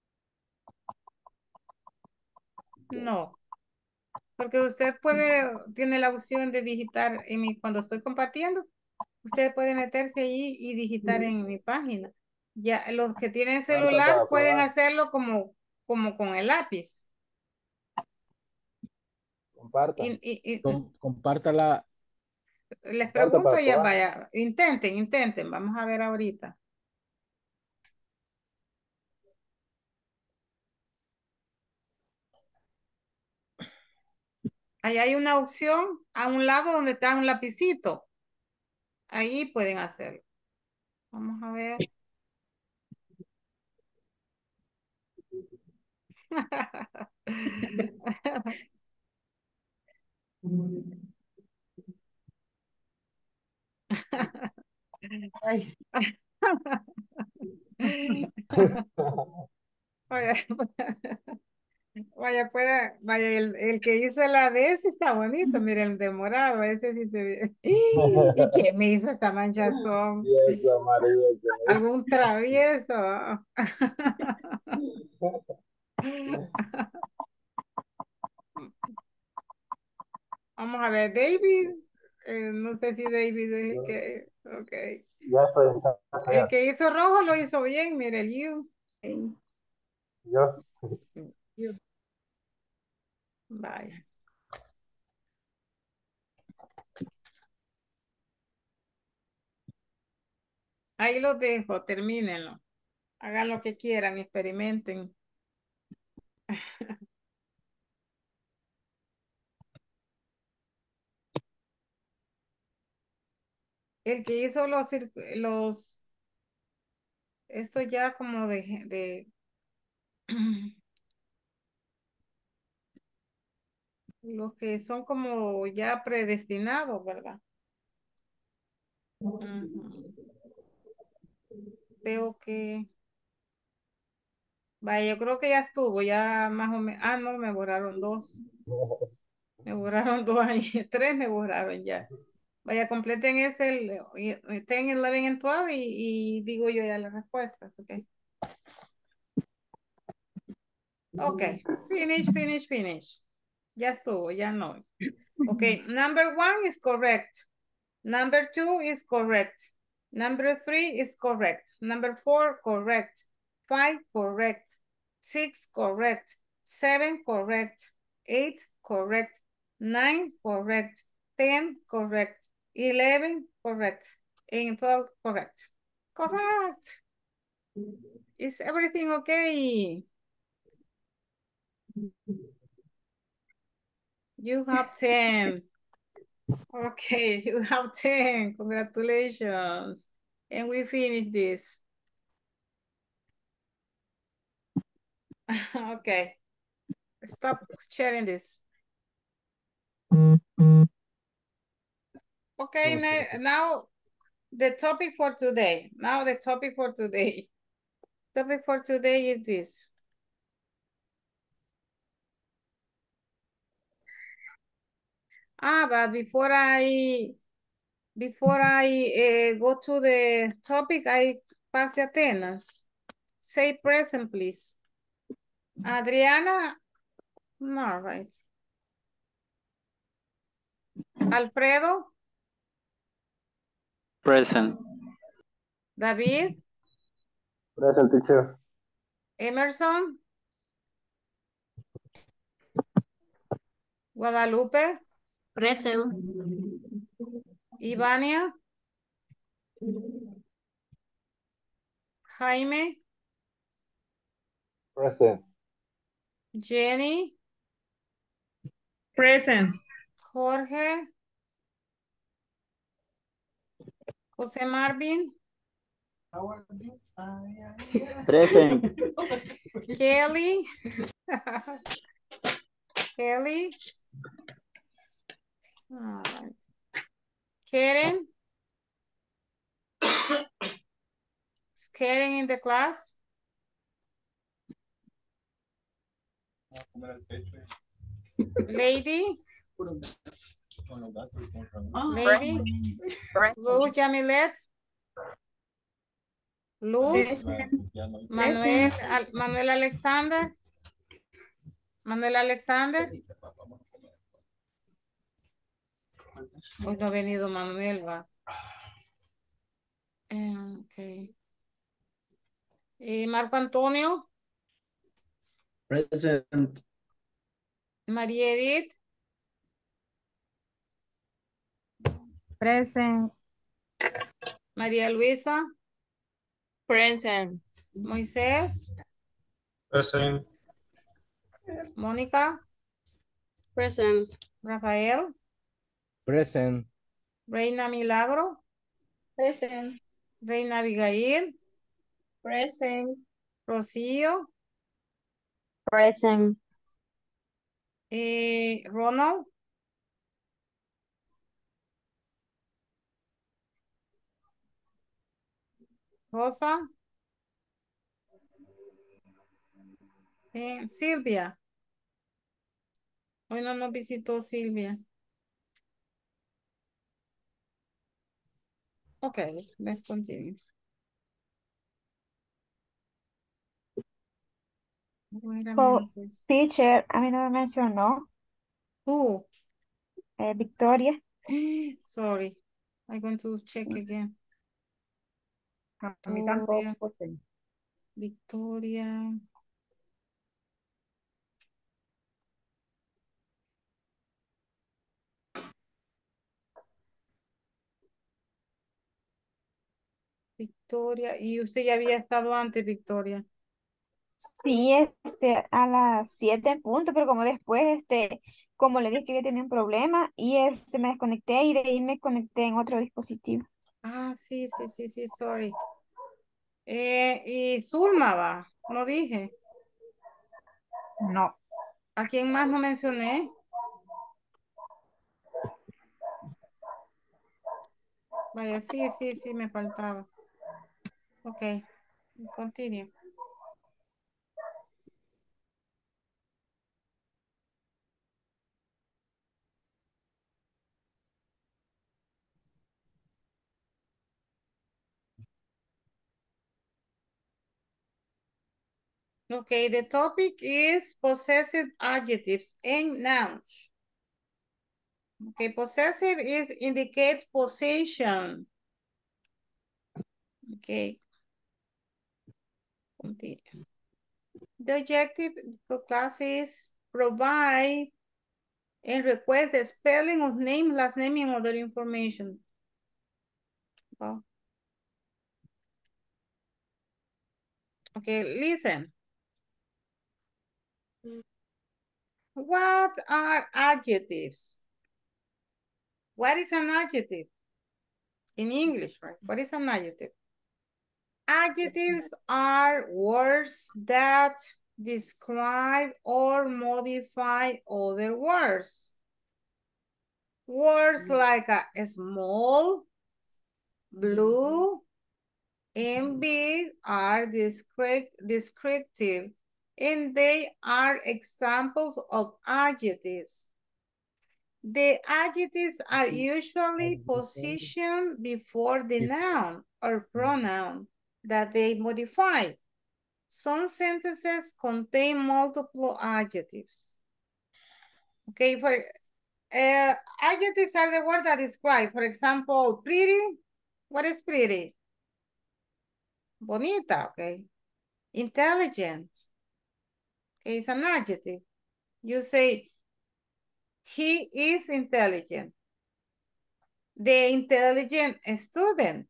No, porque usted puede, tiene la opción de digitar en mi, cuando estoy compartiendo, usted puede meterse allí y digitar en mi página. Ya, los que tienen celular pueden hacerlo como, como con el lápiz. Comparta. Y, y, y, Com- compártala Les ¿Cuánto pregunto para ya, probar? vaya, intenten, intenten, vamos a ver ahorita. Ahí hay una opción a un lado donde está un lapicito. Ahí pueden hacerlo. Vamos a ver. Ay. Vaya, vaya, pueda, vaya, el, el que hizo la de ese está bonito, miren, el de morado, ese sí se ve. ¿Y quién me hizo esta manchazón? Y eso, María, que ¿Algún travieso? Vamos a ver, David, eh, no sé si David es el que, ok. ya estoy en casa El ya. que hizo rojo lo hizo bien, mire, el you. Yo, You. Vaya. Ahí los dejo, termínenlo. Hagan lo que quieran, experimenten. El que hizo los, circu- los, esto ya como de, de los que son como ya predestinados, ¿verdad? Ujú. Veo que, vaya, yo creo que ya estuvo, ya más o menos, ah, no, me borraron dos, me borraron dos ahí, tres me borraron ya. Vaya, completen ese, el, eh, ten, eleven and twelve y, y digo yo ya las respuestas, ok. Ok, finish, finish, finish. Ya estuvo, ya no. Okay, number one is correct. Number two is correct. Number three is correct. Number four, correct. Five, correct. Six, correct. Seven, correct. Eight, correct. Nine, correct. Ten, correct. Eleven, correct. And twelve, correct. Correct. Is everything okay? You have ten. Okay, you have ten. Congratulations. And we finish this. Okay. Stop sharing this. Okay, now, now the topic for today. Now the topic for today. Topic for today is this. Ah, but before I before I uh, go to the topic, I pass the attendance. Say present, please. Adriana, no, right. Alfredo, Present. David, present teacher. Emerson, Guadalupe, Present. Ivania, Jaime, Present. Jenny, Present. Jorge, José Marvin, Present. Kelly, Kelly, all right. Karen, is Karen in the class? Lady, Lady, Luz Jamilet, Luz, Manuel, Al- Manuel Alexander, Manuel Alexander. Hoy no ha venido Manuel, va. Eh, ok. Y Marco Antonio, Present. María Edith, Present. María Luisa. Present. Moisés. Present. Mónica. Present. Rafael. Present. Reina Milagro. Present. Reina Abigail. Present. Rocío. Present. Eh, Ronald. Rosa. Eh, Silvia. Hoy no nos visitó Silvia. Okay, let's continue. Wait a Oh, minute, please. teacher, a mí no me mencionó. Who? Eh, Victoria. Sorry. I'm going to check again. A mí Victoria. tampoco, sí. Victoria. Victoria. ¿Y usted ya había estado antes, Victoria? Sí, este, a las siete en punto, pero como después, este, como le dije que había tenido un problema y este, me desconecté y de ahí me conecté en otro dispositivo. Ah, sí, sí, sí, sí, sorry. Eh, y Zulma va, no dije. No. ¿A quién más no mencioné? Vaya, sí, sí, sí, me faltaba. Ok, continue. Okay, the topic is possessive adjectives and nouns. Okay, possessive is indicate possession. Okay. Continue. The objective of class is provide and request the spelling of name, last name, and other information. Wow. Okay, listen. What are adjectives? What is an adjective? In English, right? What is an adjective? Adjectives are words that describe or modify other words. Words like a small, blue, and big are descript descriptive, and they are examples of adjectives. The adjectives are usually positioned before the noun or pronoun that they modify. Some sentences contain multiple adjectives. Okay, for uh, adjectives are the words that describe, for example, pretty. What is pretty? Bonita, okay. Intelligent. Okay, it's an adjective. You say, he is intelligent. The intelligent student.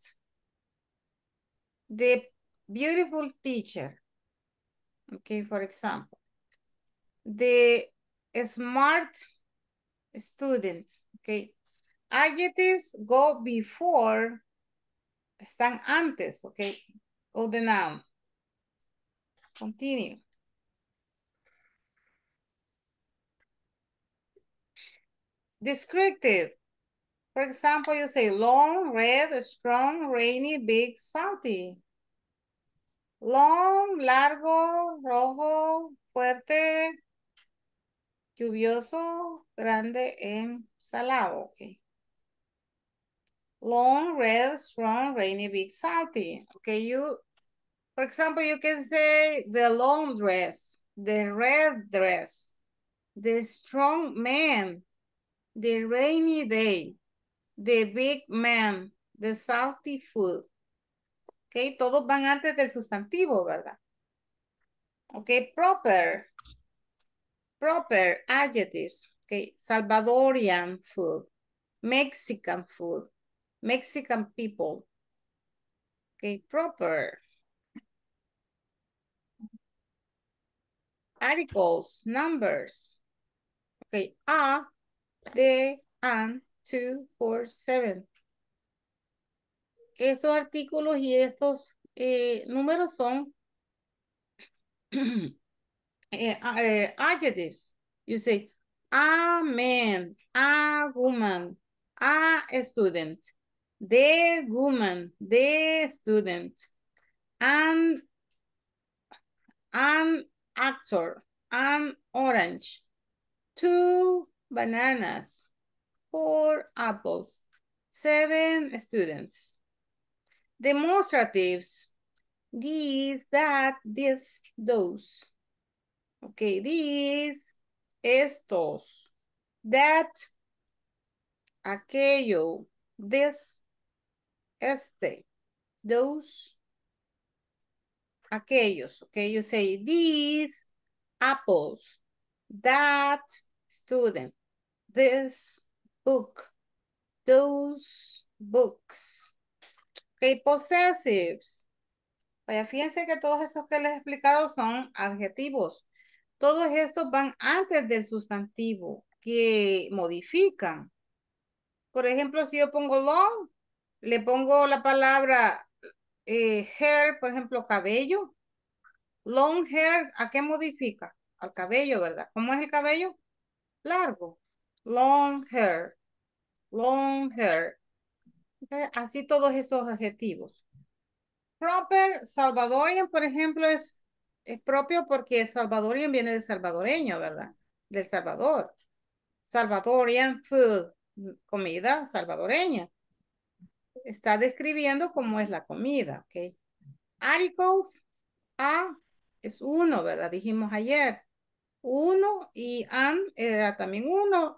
The beautiful teacher. Okay, for example. The smart student. Okay. Adjectives go before, están antes, okay, of the noun. Continue. Descriptive. For example, you say long, red, strong, rainy, big, salty. Long, largo, rojo, fuerte, lluvioso, grande, and salado. Okay. Long, red, strong, rainy, big, salty. Okay, you, for example, you can say the long dress, the red dress, the strong man, the rainy day, the big man, the salty food. Ok, todos van antes del sustantivo, ¿verdad? Ok, proper. Proper adjectives. Ok, Salvadorian food, Mexican food, Mexican people. Okay, proper. Articles, numbers. Okay, a, de, and, two, four, seven. Estos artículos y estos eh, números son eh, uh, adjectives. You say, a man, a woman, a student, the woman, the student, an, an actor, an orange, two bananas, four apples, seven students. Demonstratives, these, that, this, those. Okay, these, estos, that, aquello, this, este, those, aquellos. Okay, you say these apples, that student, this book, those books. Okay, possessives. Vaya, fíjense que todos estos que les he explicado son adjetivos. Todos estos van antes del sustantivo que modifican. Por ejemplo, si yo pongo long, le pongo la palabra eh, hair, por ejemplo, cabello. Long hair, ¿a qué modifica? Al cabello, ¿verdad? ¿Cómo es el cabello? Largo. Long hair. Long hair. Okay, así todos estos adjetivos. Proper, Salvadorian, por ejemplo, es, es propio porque Salvadorian viene del salvadoreño, ¿verdad? Del Salvador. Salvadorian food, comida salvadoreña. Está describiendo cómo es la comida, ¿ok? Articles, a es uno, ¿verdad? Dijimos ayer. Uno y an era también uno.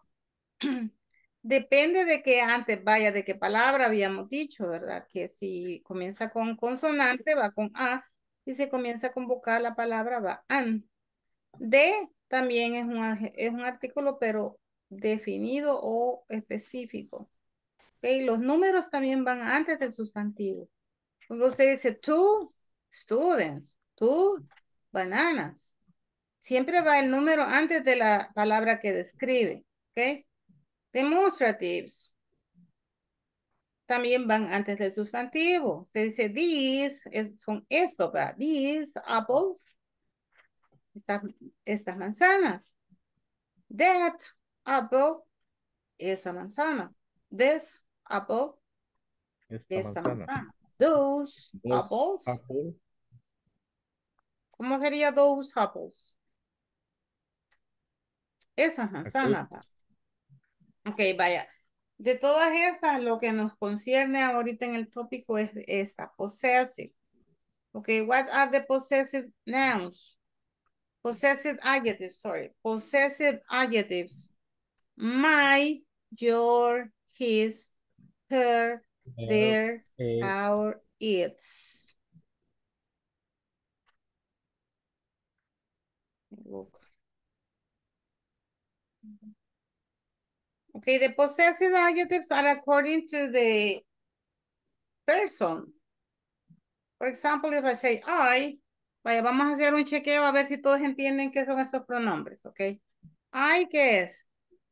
Depende de que antes vaya, de qué palabra habíamos dicho, ¿verdad? Que si comienza con consonante va con a y si comienza con vocal la palabra va an. De también es un, es un artículo pero definido o específico. Okay, los números también van antes del sustantivo. Cuando usted dice two students, two bananas, siempre va el número antes de la palabra que describe. ¿Ok? Demonstratives también van antes del sustantivo. Usted dice these, es, son esto, ¿verdad? These apples, estas, estas manzanas. That apple, esa manzana. This apple, Esta esta manzana. manzana. Those Dos apples. apple. ¿Cómo sería those apples? Esas manzanas. ¿verdad? Ok, vaya. De todas estas, lo que nos concierne ahorita en el tópico es esta, possessive. Okay, what are the possessive nouns? Possessive adjectives, sorry. Possessive adjectives. My, your, his, her, their, Eh, our, its. Look. Okay, the possessive adjectives are according to the person. For example, if I say I, vaya, vamos a hacer un chequeo a ver si todos entienden qué son estos pronombres, ¿ok? I, ¿qué es?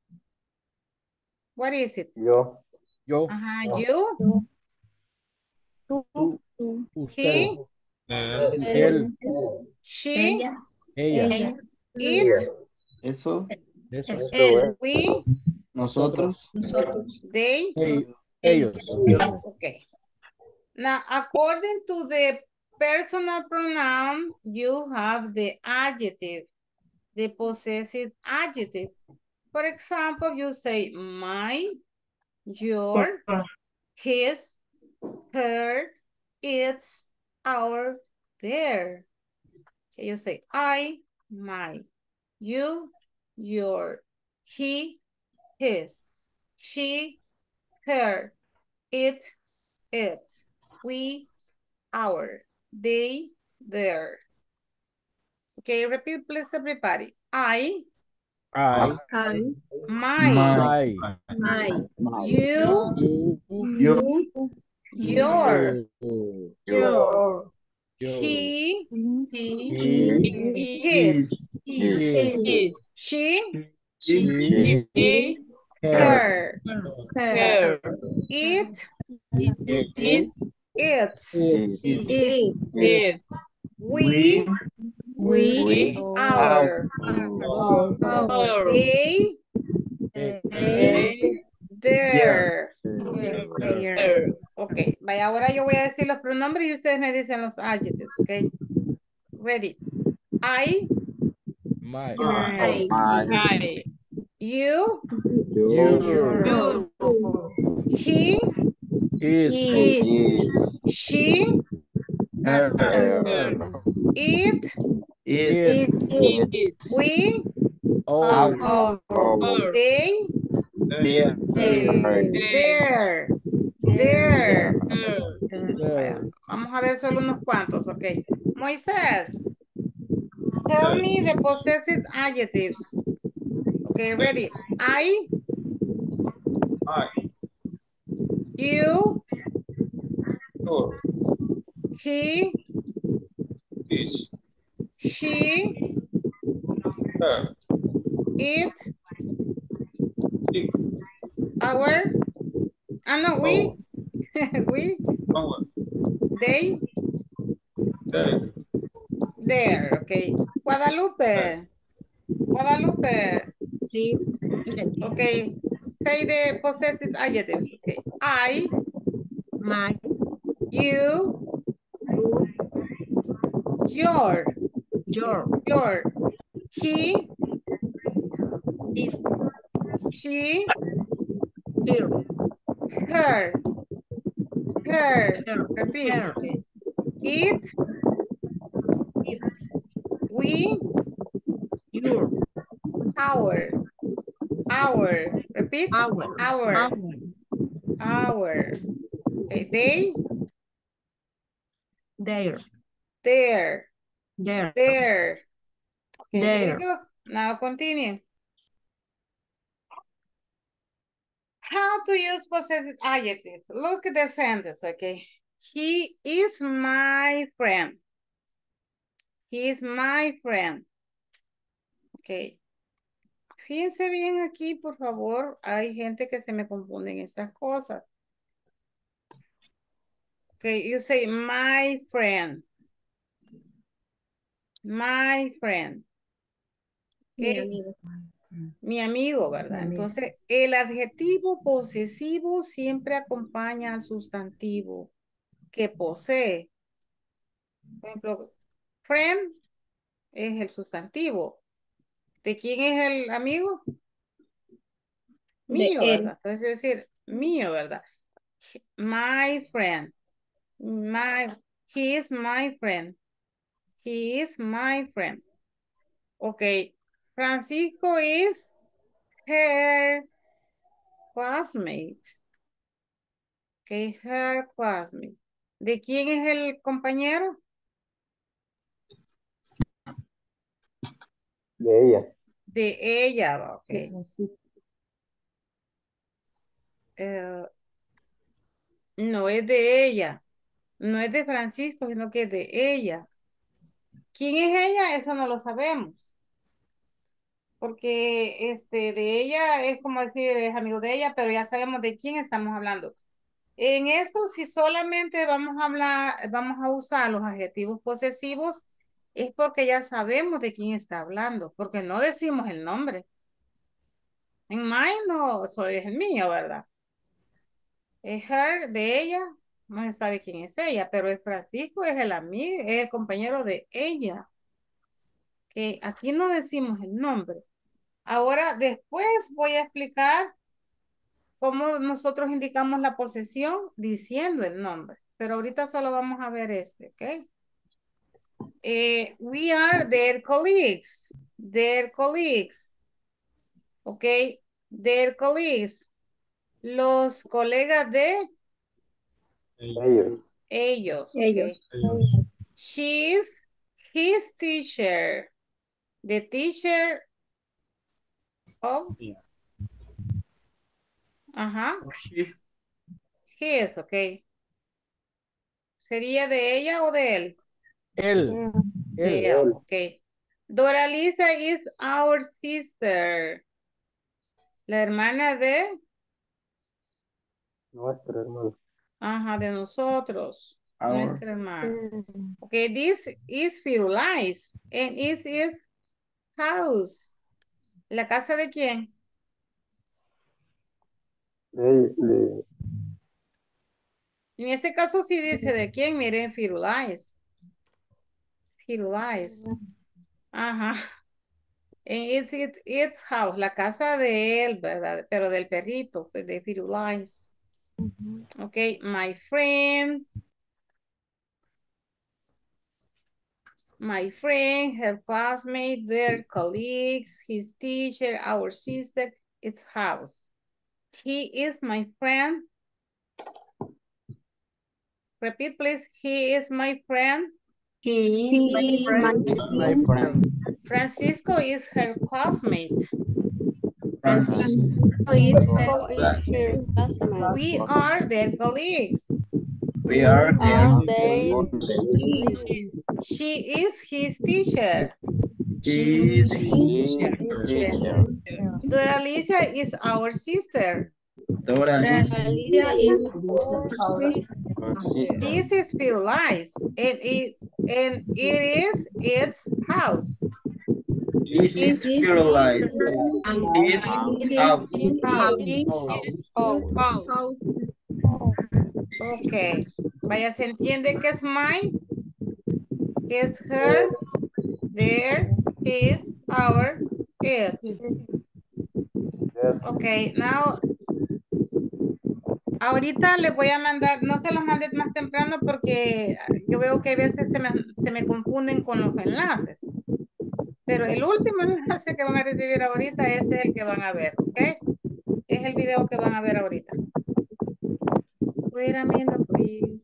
What is it? Yo. Yo. Ajá, Yo. you. Tú. He. Usted. Él. Él. She. Ella. It. Eso. Eso. Eso, We. Nosotros. They. Ey- Ellos. Okay. Now, according to the personal pronoun, you have the adjective, the possessive adjective. For example, you say my, your, his, her, its, our, their. Okay, you say I, my, you, your, he, his, she, her, it, its, we, our, they, their. Okay, repeat please everybody. I, I, I, My. my, my, You. you, you, Your. you, your, you, He. He, he, His. is, his, his, his, She. she, she, her, Her. her, her, It. it, it, Its. is, is, it, it, we, We. we, we, our, Our. our, our, our, They. they, they, they, their, Their. their, her. Ok. Vaya, ahora yo voy a decir los pronombres y ustedes me dicen los adjectives. Ok. Ready. I. my, my, my, I, You. you, your, you, He. his, his, is, She. her, her, her, It. it, it, it, it, it, We. all, our, our, our, her, They. their, their, her, they, There. there, There. her. Vaya, there, vamos a ver solo unos cuantos, ok. Moisés, tell me the possessive adjectives. Okay, ready. I, I, you, your, he, his, she, her, it, it, our, ah no, we, our, we, our, they, they, there, okay. Guadalupe, Guadalupe, sí, listen, okay. Say the possessive adjectives, okay. I, my, you, you, your, okay. your, Your, he, his, she, her, her, her, her, repeat, her, okay. It, it, we, your, our, our, repeat, our, our, our, our, okay. They, their, their, their, their, okay, very their, good. Now continue. How to use possessive adjectives. Look at the sentence, okay. He is my friend. He is my friend. Okay. Fíjense bien aquí, por favor. Hay gente que se me confunden estas cosas. Okay, you say my friend. My friend. mi Okay. amigo, Mi amigo, ¿verdad? Entonces, el adjetivo posesivo siempre acompaña al sustantivo que posee. Por ejemplo, friend es el sustantivo. ¿De quién es el amigo? de Mío, él, ¿verdad? Entonces, es decir, mío, ¿verdad? My friend. My, he is my friend. He is my friend. Okay. Francisco is her classmate. Okay, her classmate. ¿De quién es el compañero? De ella. De ella, ok. Eh, no es de ella. No es de Francisco, sino que es de ella. ¿Quién es ella? Eso no lo sabemos. Porque este, de ella es como decir, es amigo de ella, pero ya sabemos de quién estamos hablando. En esto, si solamente vamos a hablar, vamos a usar los adjetivos posesivos, es porque ya sabemos de quién está hablando, porque no decimos el nombre. En mine no, eso es el mío, ¿verdad? Es her, de ella, no se sabe quién es ella, pero es Francisco, es el amigo, es el compañero de ella. Que aquí no decimos el nombre. Ahora, después voy a explicar cómo nosotros indicamos la posesión diciendo el nombre. Pero ahorita solo vamos a ver este, ¿ok? Eh, we are their colleagues. Their colleagues. ¿Ok? Their colleagues. Los colegas de Ellos. ellos. ¿Ok? ellos, She's his teacher. The teacher of. Yeah. Ajá. She. His, ok. ¿Sería de ella o de él? Él. De Él. él, ok. Doralisa is our sister. La hermana de, Nuestra hermana. ajá, de nosotros. Our. Nuestra hermana. Okay, this is Firulais. And this is house. ¿La casa de quién? De, de, En este caso sí dice de quién, miren, Firulais. Firulais. Ajá. And it's, it, it's house, la casa de él, ¿verdad? Pero del perrito, pues, de Firulais. Okay, my friend. My friend, her classmate, their colleagues, his teacher, our sister, its house. He is my friend. Repeat, please. He is my friend. He is my He is my friend. Is my friend. friend. Francisco is her classmate. Francis. Francisco is her Francisco is her classmate. We are their colleagues. We are We their are their colleagues. colleagues. She is his teacher. She is He his is teacher. teacher. Doralicia is our sister. Doralicia. Alicia is our our sister. Our sister. This is Firulais, and it and it is its house. This is This your is life. Firulais. This And is it house. is Oh. house. Okay. Vaya, se entiende que es my, es her, their, his, our, it. yes. Okay, now, ahorita les voy a mandar, no se los mandé más temprano porque yo veo que a veces se me, se me confunden con los enlaces. Pero el último enlace que van a recibir ahorita, ese es el que van a ver, ¿ok? Es el video que van a ver ahorita. Wait a minute, please.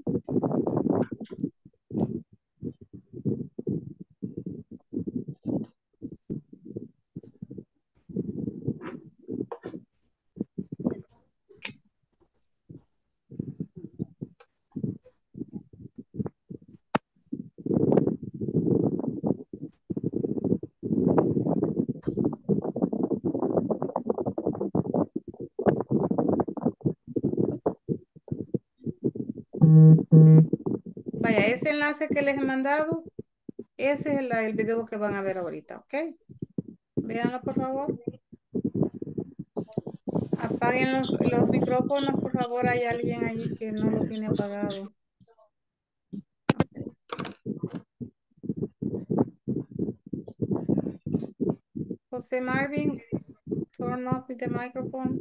Vaya, ese enlace que les he mandado, ese es el, el video que van a ver ahorita, ¿ok? Véanlo, por favor. Apaguen los, los micrófonos, por favor. Hay alguien ahí que no lo tiene apagado. José Marvin, turn off the microphone.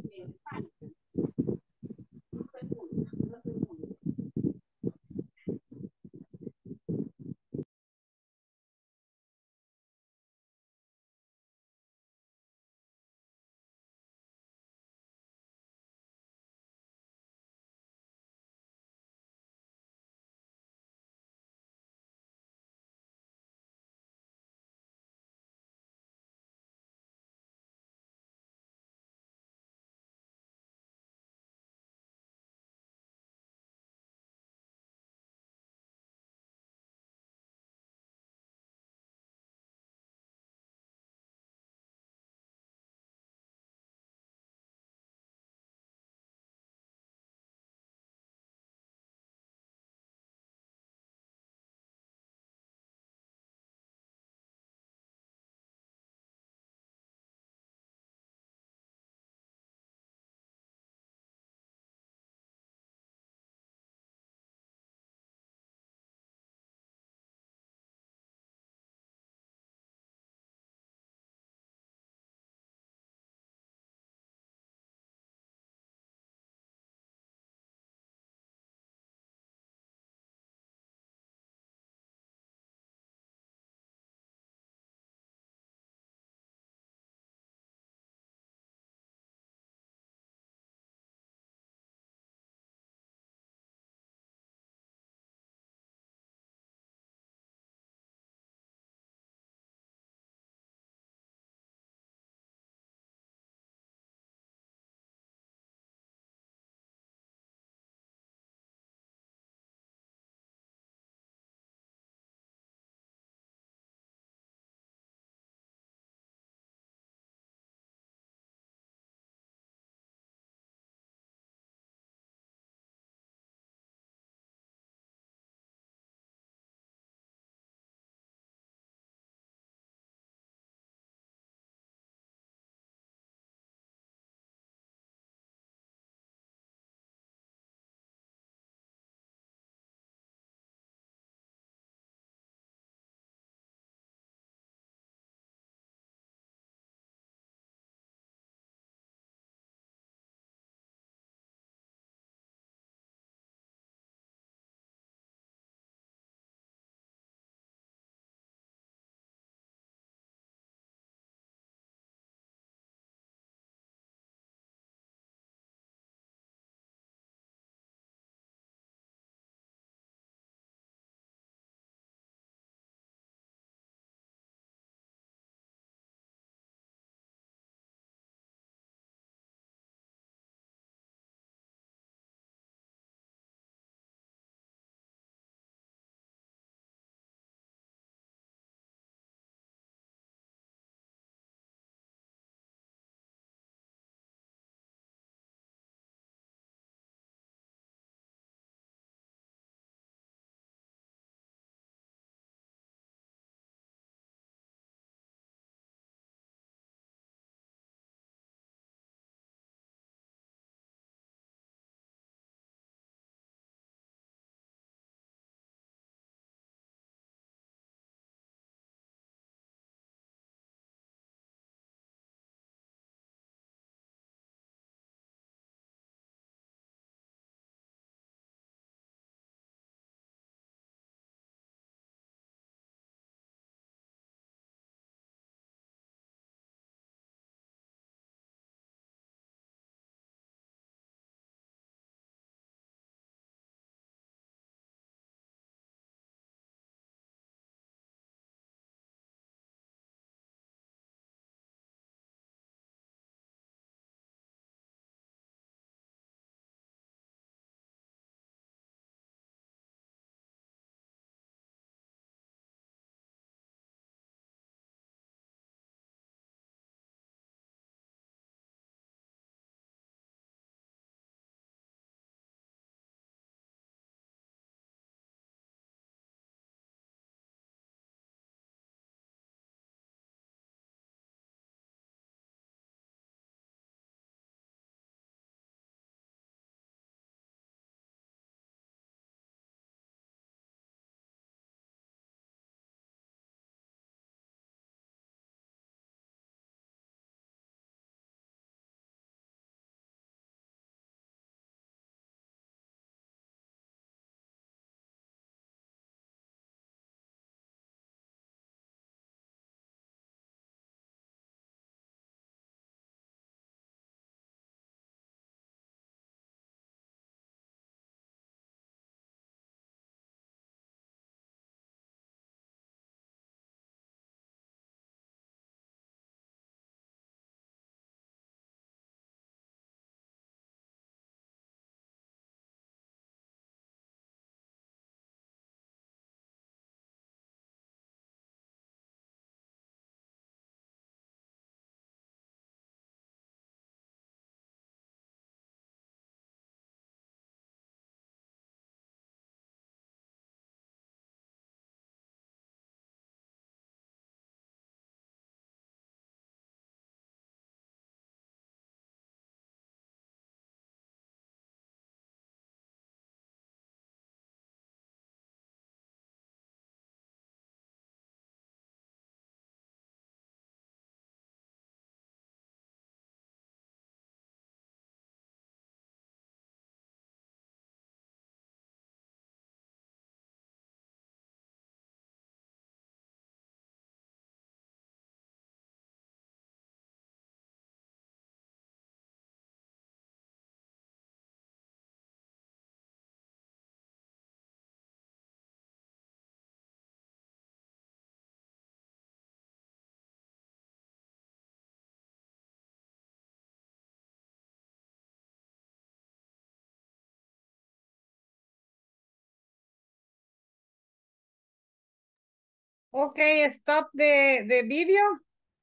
Ok, stop the, the video.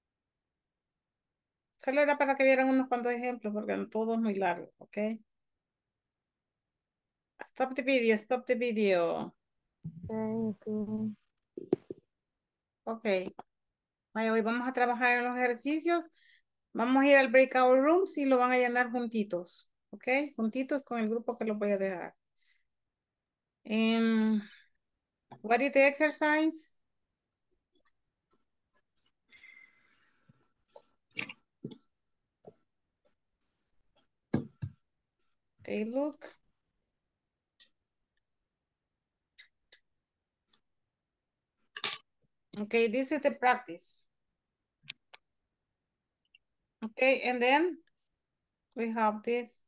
Solo era para que vieran unos cuantos ejemplos porque todo es muy largo, ok. Stop the video, stop the video. Ok. Vaya, hoy vamos a trabajar en los ejercicios. Vamos a ir al breakout rooms y lo van a llenar juntitos. Ok, juntitos con el grupo que lo voy a dejar. Um, what is the exercise? Okay, look. Okay, this is the practice. Okay, and then we have this.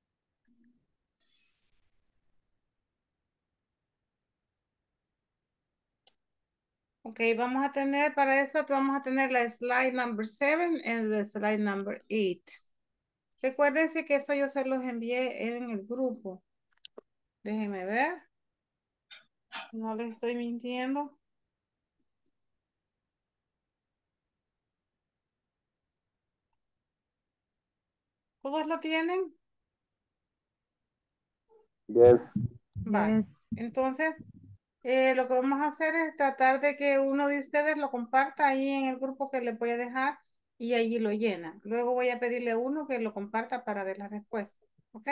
Ok, vamos a tener para eso, vamos a tener la slide number seven y la slide number eight. Recuérdense que esto yo se los envié en el grupo. Déjenme ver. No les estoy mintiendo. ¿Todos lo tienen? Yes. Vale. Entonces, eh, lo que vamos a hacer es tratar de que uno de ustedes lo comparta ahí en el grupo que les voy a dejar y allí lo llena. Luego voy a pedirle a uno que lo comparta para ver la respuesta. ¿Ok?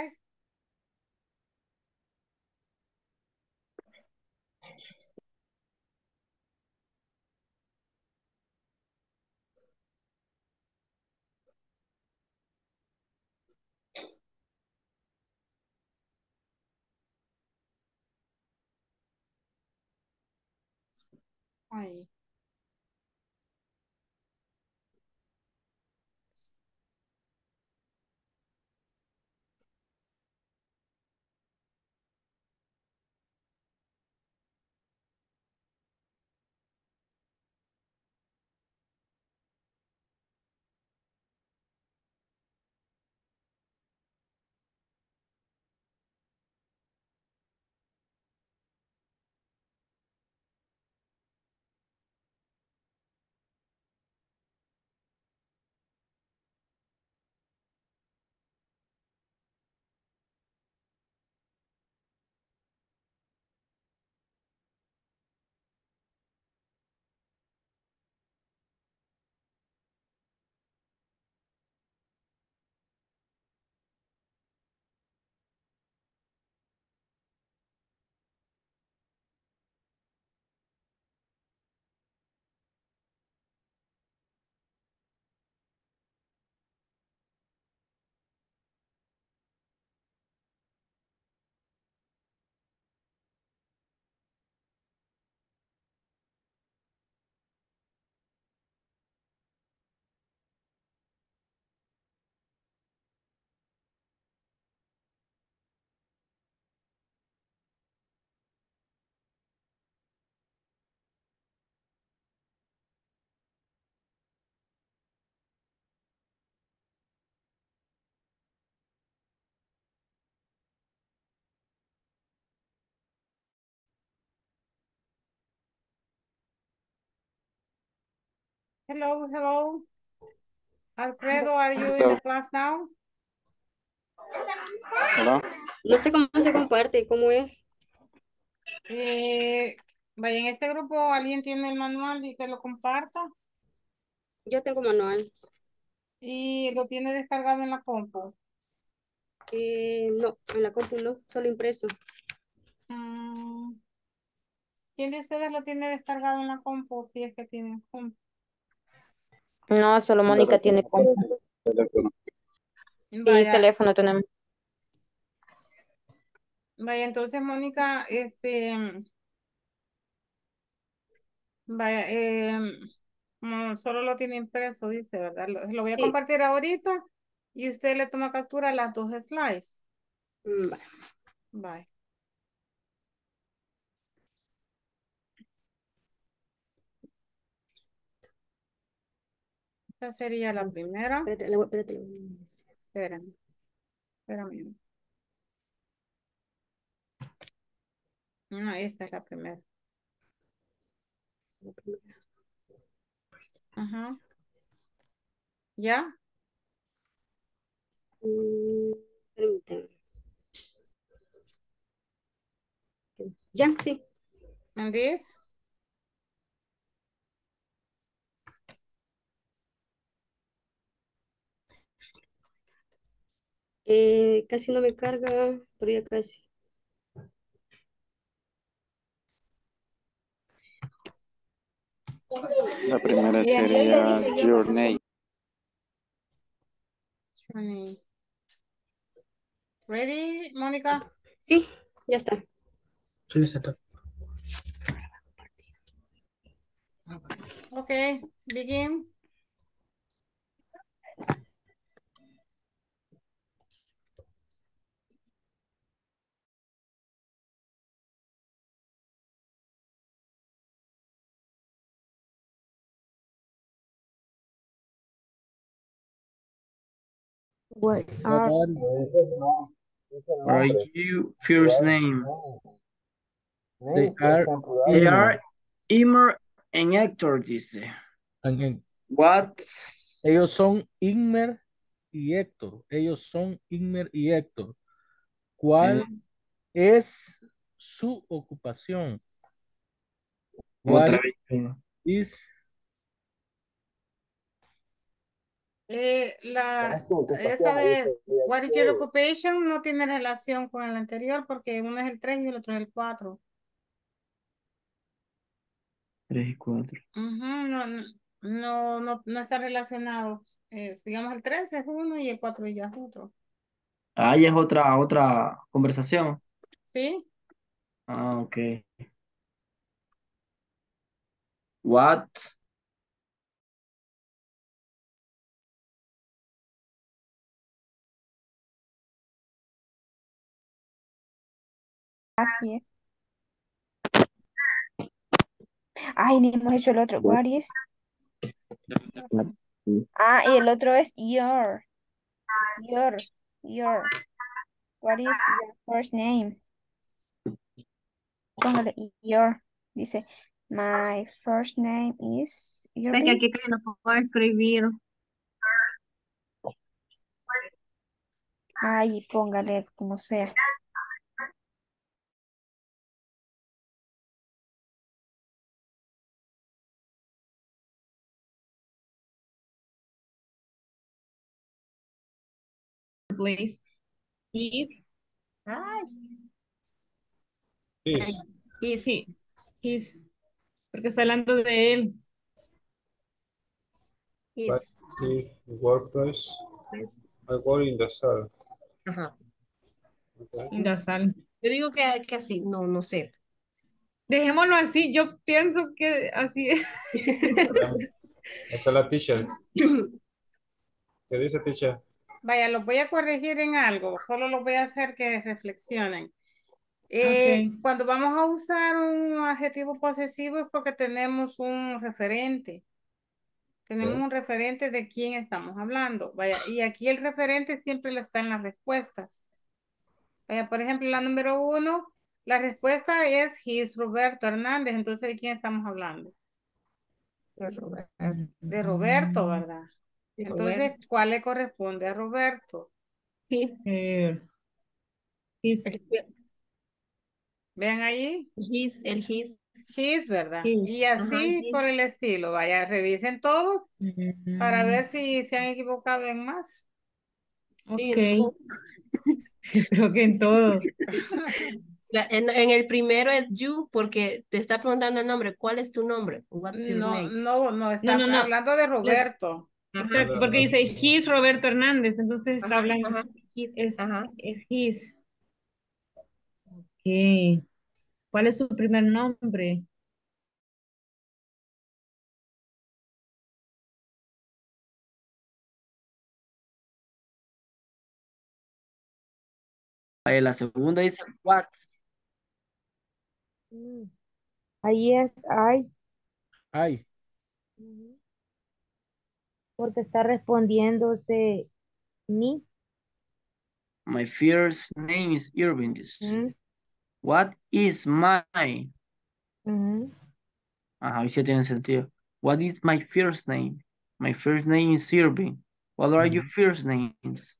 Ahí. Hello, hello. Alfredo, are you in the class now? Hola. No sé cómo se comparte, cómo es. Eh, vaya, en este grupo alguien tiene el manual y que lo comparta Yo tengo manual. y lo tiene descargado en la compu. Eh, no, en la compu no, solo impreso. Mm, ¿quién de ustedes lo tiene descargado en la compu? Si es que tiene compu. No, solo Mónica tiene compu y Vaya, teléfono tenemos. vaya, entonces Mónica, este, vaya, eh, mm, solo lo tiene impreso, dice, ¿verdad? Lo, lo voy a Sí. compartir ahorita y usted le toma captura a las dos slides. Mm, va. Bye. Esta sería la primera. Espérate, la voy- espérate, la voy- Espérame, espérame. No, esta es la primera. Ajá. ¿Ya? Mm, permítame. Ya, sí. And this? Eh, casi no me carga, pero ya casi. La primera sería your name. Honey. Ready, Mónica? Sí, ya está. Sí, ya está. Okay, begin. What What are are Dice el nom- dice el What are nombre. you first Right? name? they Name, por are ejemplo, They David. are Emer Immer and Hector, dice. and- and What? ellos son Inmer y Héctor. Ellos son Inmer y Héctor. ¿Cuál Eh, es su ocupación? What otra vez. is Eh, ¿Cuál la, es tu esa ocupación? Ahí de sería What is your que occupation no tiene relación con el anterior porque uno es el tres y el otro es el cuatro. Tres y cuatro. No, no, no, no, no está relacionado. Eh, digamos el tres es uno y el cuatro ya es otro. Ah, ya es otra, otra conversación. ¿Sí? Ah, ok. What? Así es. Ay, ni hemos hecho el otro. What is? Ah, y el otro es your. Your. Your. What is your first name? Póngale your. Dice, my first name is Ve que Irving. aquí que no puedo escribir. Ay, póngale como sea. Please. His. Ay, His. his, He, his. Porque está hablando de él. But his, his workplace. his. I work in the cell. Ajá. Okay. Indasal. Yo digo que, que así, no, no sé. Dejémoslo así. Yo pienso que así es. Ya. Esta es la teacher. ¿Qué dice teacher? Vaya, los voy a corregir en algo. Solo los voy a hacer que reflexionen. Eh, Ok. Cuando vamos a usar un adjetivo posesivo es porque tenemos un referente. Tenemos Okay. un referente de quién estamos hablando. Vaya, y aquí el referente siempre lo está en las respuestas. Vaya, por ejemplo, la número uno, la respuesta es His Roberto Hernández. Entonces, ¿de quién estamos hablando? De Roberto. De Roberto, Mm, ¿verdad? De Entonces, Roberto. ¿cuál le corresponde a Roberto? He, eh, his. el, Vean ahí. his, el his, His, ¿verdad? Y his. Ajá, así his. por el estilo. Vaya, revisen todos para Mm, ver si se han equivocado en más. Sí, ok. entonces, Yo creo que en todo. la- en, en el primero es you porque te está preguntando el nombre. ¿Cuál es tu nombre? What's your No, name? no, no, No, está no, no. hablando de Le- Roberto. Ajá, Exacto, porque dice his Roberto Hernández, entonces está ajá, hablando, ajá. His, es, ajá. es his. Ok. ¿Cuál es su primer nombre? Ahí la segunda dice what. Mm. Ahí es I, I? porque está respondiéndose mi. My first name is Irving. Dice. Mm, What is my? ujú. Ajá, hoy sí tiene sentido. What is my first name? My first name is Irving. What are your first names?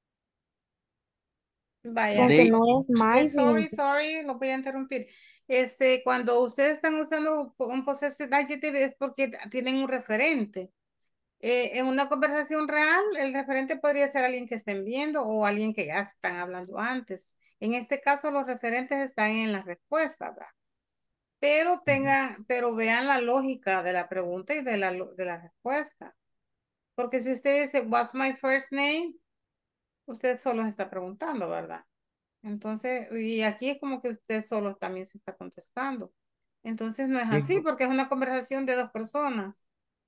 Vaya. Aunque They, no es my, Eh, sorry, fíjense. sorry, lo voy a interrumpir. Este, cuando ustedes están usando un possessive adjective es porque tienen un referente. Eh, en una conversación real, el referente podría ser alguien que estén viendo o alguien que ya están hablando antes. En este caso, los referentes están en la respuesta, ¿verdad? Pero tengan, pero vean la lógica de la pregunta y de la, lo- de la respuesta. Porque si usted dice, what's my first name? Usted solo se está preguntando, ¿verdad? Entonces, y aquí es como que usted solo también se está contestando. Entonces no es así yo, porque es una conversación de dos personas.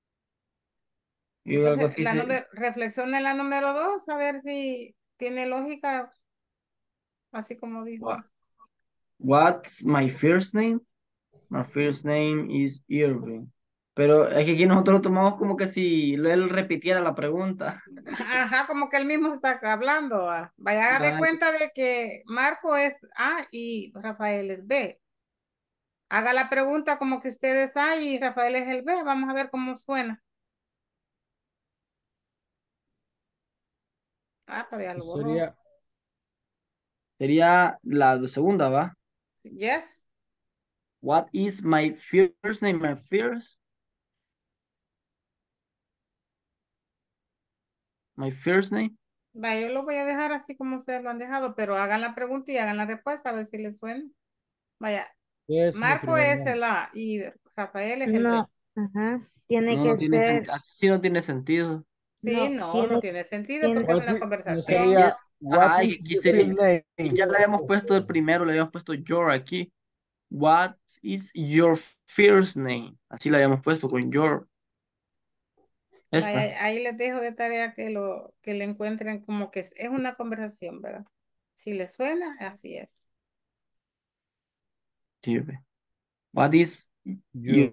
yo algo Entonces, así la se, número, reflexiona en la número dos, a ver si tiene lógica, así como dijo. what, what's my first name? My first name is Irving. Pero es que aquí nosotros lo tomamos como que si él repitiera la pregunta. Ajá, como que él mismo está acá hablando. ¿Va? Vaya, haga de Ah, cuenta de que Marco es A y Rafael es B. Haga la pregunta como que usted es A y Rafael es el B. Vamos a ver cómo suena. Ah, pero ya lo borró. Sería, sería la segunda, ¿va? Yes. What is my first name? My first, my first name. Va, yo lo voy a dejar así como ustedes lo han dejado, pero hagan la pregunta y hagan la respuesta a ver si les suena. Vaya, es mi Marco primer es nombre. el A y Rafael es el B. No, ajá. Tiene No, no que tiene ser, sentido. Así sí no tiene sentido. Sí, no, no, no tiene, tiene sentido tiene, porque es What una is- no Es que conversación. aquí sería, es, what ajá, es is que aquí your sería, first name? y ya le habíamos puesto el primero, le habíamos puesto your aquí. What is your first name? Así le habíamos puesto con your. Esta. Vaya, ahí les dejo de tarea que lo que le encuentren como que es, es una conversación, ¿verdad? Si les suena, así es. Sí, ve. What is your Your.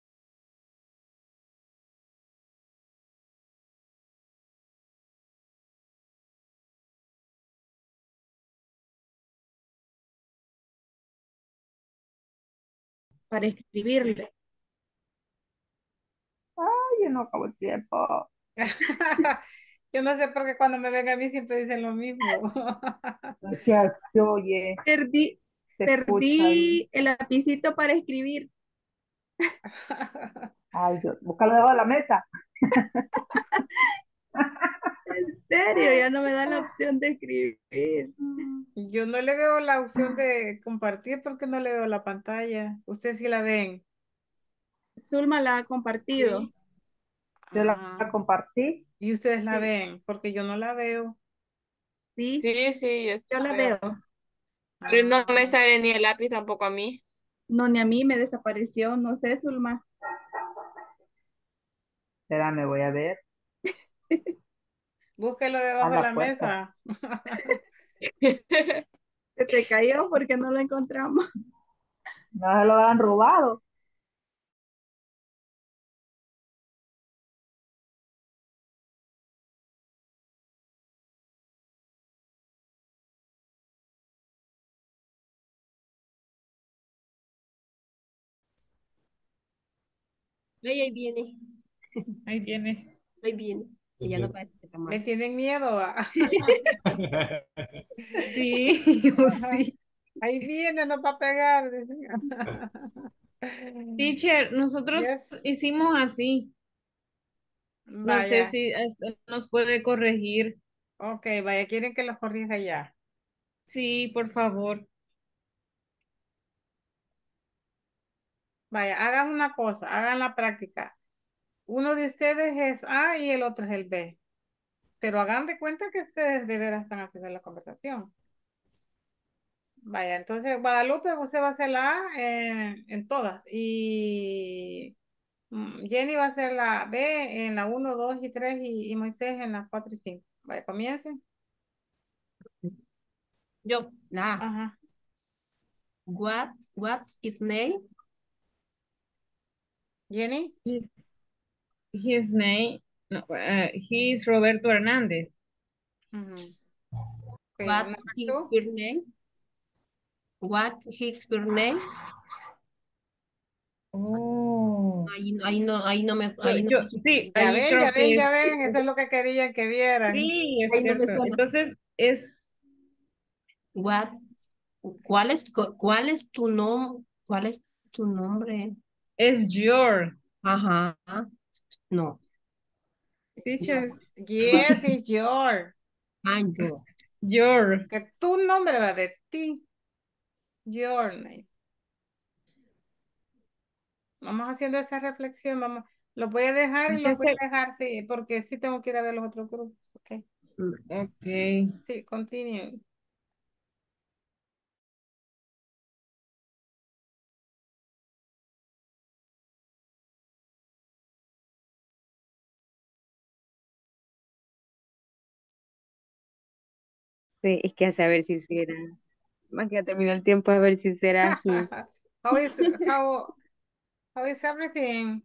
para escribirle. Ay, yo no acabo el tiempo. Yo no sé por qué cuando me ven a mí siempre dicen lo mismo. Ya se oye, Perdí, se escucha ahí. perdí el lapicito para escribir. Ay, yo, búscalo debajo de la mesa. En serio, ya no me da la opción de escribir. Yo no le veo la opción de compartir porque no le veo la pantalla. Ustedes sí la ven. Zulma la ha compartido. Sí. Yo la Ah, compartí. y ustedes la Sí, ven porque yo no la veo. sí, Sí, sí, yo sí yo la la veo. veo. Pero no me Ah, sale ni el lápiz tampoco a mí. No, ni a mí me desapareció. No sé, Zulma. Espérame, voy a ver. búsquelo A debajo de la la puerta. mesa. Se te cayó porque no la encontramos. No se lo han robado. Ay, ahí viene, Ahí viene. ahí viene. Y ya no parece tan Me mal. tienen miedo. ¿Va? Sí, yo sí. Ahí viene, no para pegar. decía. Teacher, nosotros Yes. hicimos así. No sé Vaya. si este, nos puede corregir. Ok, vaya, quieren que los corrija ya. Sí, por favor. Vaya, hagan una cosa, hagan la práctica. Uno de ustedes es A y el otro es el B. Pero hagan de cuenta que ustedes de veras están haciendo la conversación. Vaya, entonces Guadalupe, usted va a ser la A en, en todas. Y mm, Jenny va a ser la B en la uno, dos y tres y, y Moisés en la cuatro y cinco. Vaya, comiencen. Yo, la A. Ajá. What, what's its name? Jenny. His, his name, no, uh, he is Roberto Hernández. Ujú. Ok, What number his two. first name? What his first name? Oh. Ahí, ahí no, ahí no me, Yo, ahí no yo, me suena. sí, Ya ahí ven, creo ya ven, que ya es, ven, eso es lo que querían que vieran. sí, es Ahí no me cierto. suena. Entonces, es, What, ¿cuál es, cu- cuál es tu nombre? ¿Cuál es tu nombre? es your, Ajá. No. teacher, Yes, it's your. Ay, no. your. Que tu nombre era de ti. Your name. Vamos haciendo esa reflexión, vamos. Lo voy a dejar y Hay que lo voy hacer, a dejar, sí, porque sí tengo que ir a ver los otros grupos. Ok. ok. Sí, continue. Sí, es que a saber si será. Más que ya terminó el tiempo, a ver si será he. How is how how is everything?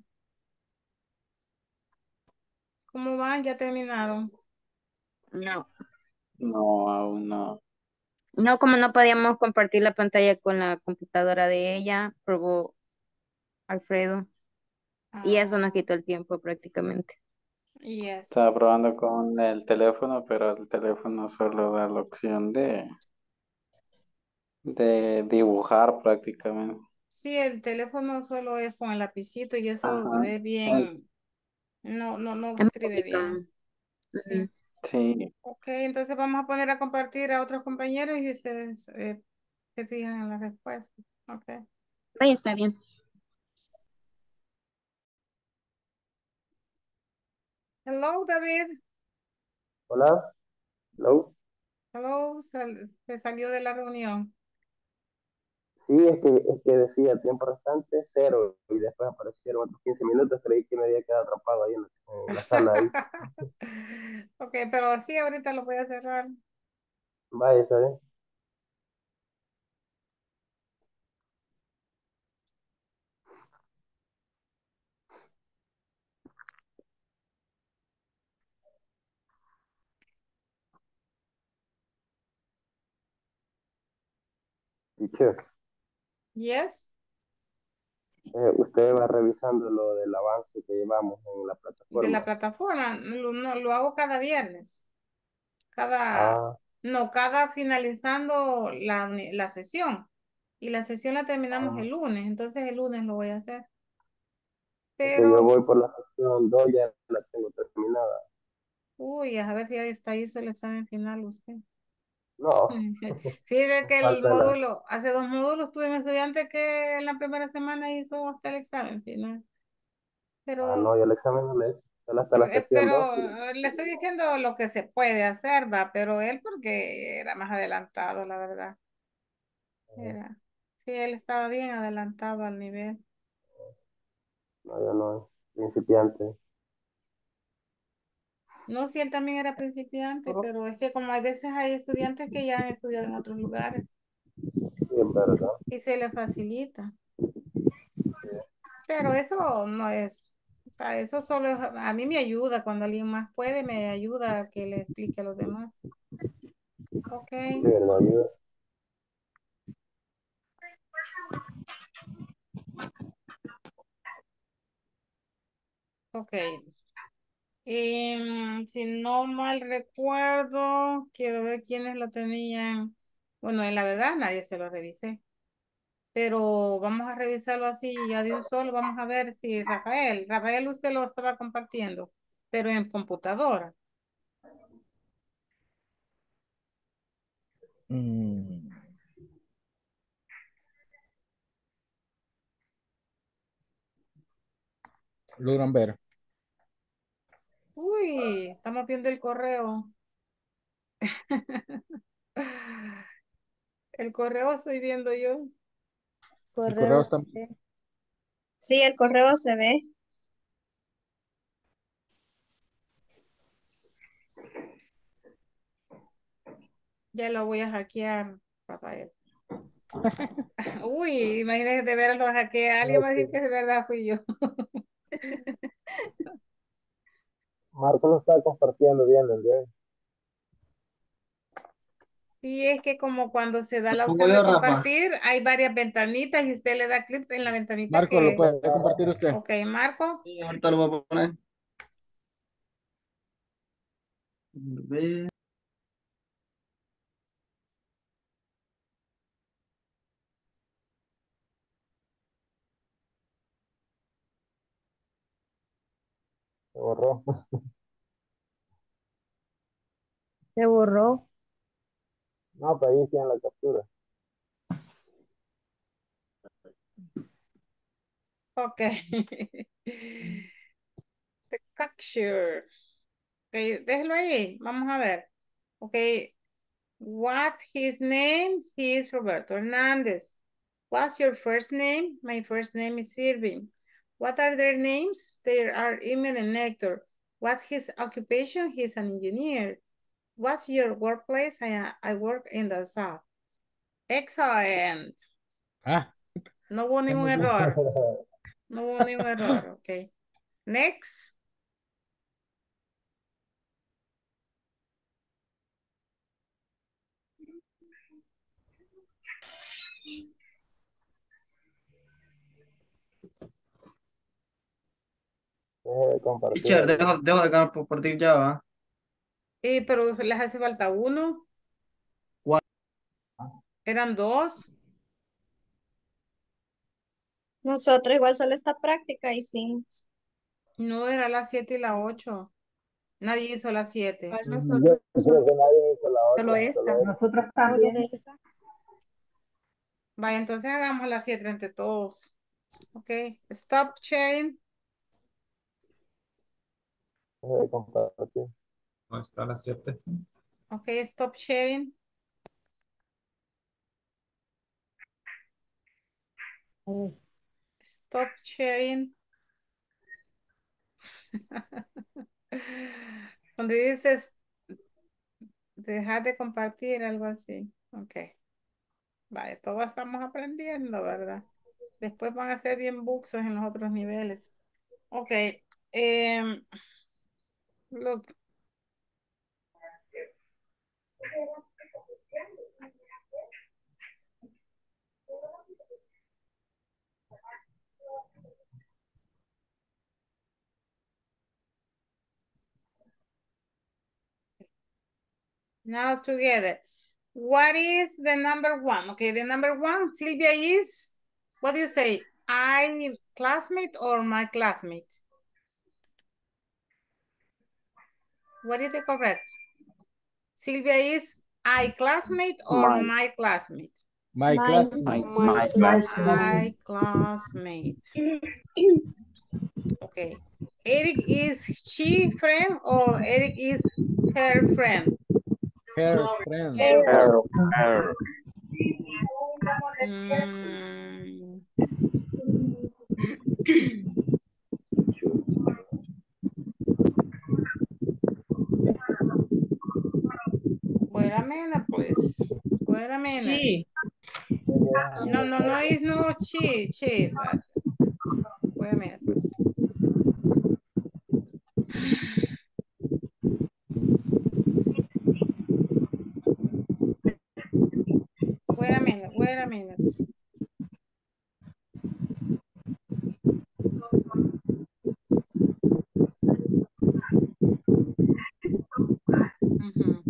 ¿Cómo van? ¿Ya terminaron? No. No, aún no. No, como no podíamos compartir la pantalla con la computadora de ella, probó Alfredo. Y eso nos Ah, quitó el tiempo prácticamente. Estaba yes. probando con el teléfono, pero el teléfono solo da la opción de, de dibujar prácticamente. Sí, el teléfono solo es con el lapicito y eso Ajá. es El- bien, no, no, no Es un escribe poquito. bien. Sí. Ujú. sí. Ok, entonces vamos a poner a compartir a otros compañeros y ustedes eh, se fijan en la respuesta. Ok. Ahí está bien. Hello, David. Hola, hello. Hello, sal- se salió de la reunión. Sí, es que, es que decía tiempo restante cero y después aparecieron otros quince minutos. Creí que me había quedado atrapado ahí en la, en la sala ahí. Ok, pero sí, ahorita lo voy a cerrar. Vaya, está bien. Teacher, Yes. eh, usted va revisando lo del avance que llevamos en la De la plataforma. plataforma, lo, no, lo hago cada viernes. Cada, Ah, no, cada finalizando la, uni- la sesión. Y la sesión la terminamos ah, el lunes, entonces el lunes lo voy a hacer. porque yo Pero, voy por la sección dos, ya la tengo terminada. uy, a ver si ya está hizo el examen final usted. No, Fíjate que el falta la... módulo, hace dos módulos tuve un estudiante que en la primera semana hizo hasta el examen final. Ah, Pero, no, yo el examen no le he hecho, solo hasta la eh, sección dos. pero eh, le estoy diciendo lo que se puede hacer, va, pero él porque era más adelantado, la verdad. Era. Sí, él estaba bien adelantado al nivel. No, yo no, principiante. No, sí, él también era principiante, pero es que como hay veces hay estudiantes que ya han estudiado en otros lugares Sí, es verdad. y se les facilita. Pero eso no es, o sea, eso solo es, a mí me ayuda cuando alguien más puede, me ayuda a que le explique a los demás. Ok, Sí, verdad, ayuda. ok. Em, si no mal recuerdo, quiero ver quiénes lo tenían. Bueno, en la verdad nadie se lo revisé. Pero vamos a revisarlo así ya de un solo. Vamos a ver si Rafael, Rafael usted lo estaba compartiendo, pero en computadora. Mm, logran ver. Uy, estamos viendo el correo. El correo estoy viendo yo. El correo Correo. está. Sí, el correo se ve. Ya lo voy a hackear, Rafael. Uy, imagínese de veras lo hackea. Alguien va a decir que de verdad fui yo. Marco lo está compartiendo bien el día. Sí, es que como cuando se da Lo la pongo opción de yo, Rafa. compartir, hay varias ventanitas y usted le da clic en la ventanita Marco, lo que... puede compartir usted. Ok, Marco. Sí, ahorita lo voy a poner. A ver. Se borró. Se borró. No, pero ahí tienen la captura. Ok. The capture. Ok, déjelo ahí. Vamos a ver. Ok. What his name? He is Roberto Hernandez. What's your first name? My first name is Irving. What are their names? They are Emil and Hector. What his occupation? He's an engineer. What's your workplace? I, I work in the south. Excellent. Ah, No hubo ningún estamos bien. error. No hubo ningún error. Ok. Next. Deje de compartir Teacher, el... dejo, dejo de compartir ya, ¿va? Eh, pero les hace falta uno. ¿Cuál? Eran dos. Nosotros igual solo esta práctica hicimos. No, era la siete y la ocho. Nadie hizo la siete. Igual Yo nosotros creo que nadie hizo la solo otra, esta. solo esta. Nosotros Solo también. esta. Vaya, entonces hagamos la siete entre todos. Ok. Stop sharing. Deje de compartir. No está las siete. Ok, stop sharing. Oh, Stop sharing. Donde dices dejar de compartir, algo así. Ok. Vale, todos estamos aprendiendo, ¿verdad? Después van a ser bien buxos en los otros niveles. Ok. em, look. Now together. What is the number one? Okay, the number one, Sylvia is, what do you say? I classmate or my classmate? What is the correct? Sylvia is I classmate or My, my classmate? My My, class. my, My my classmate. I classmate. Okay. Eric is she friend or Eric is her friend? Her friend. her, her. Mm. Wait a minute, please. Wait a minute. sí. No, no, no, it's no chi, chi, but wait a minute, please. Wait a minute, wait a minute. Ujú.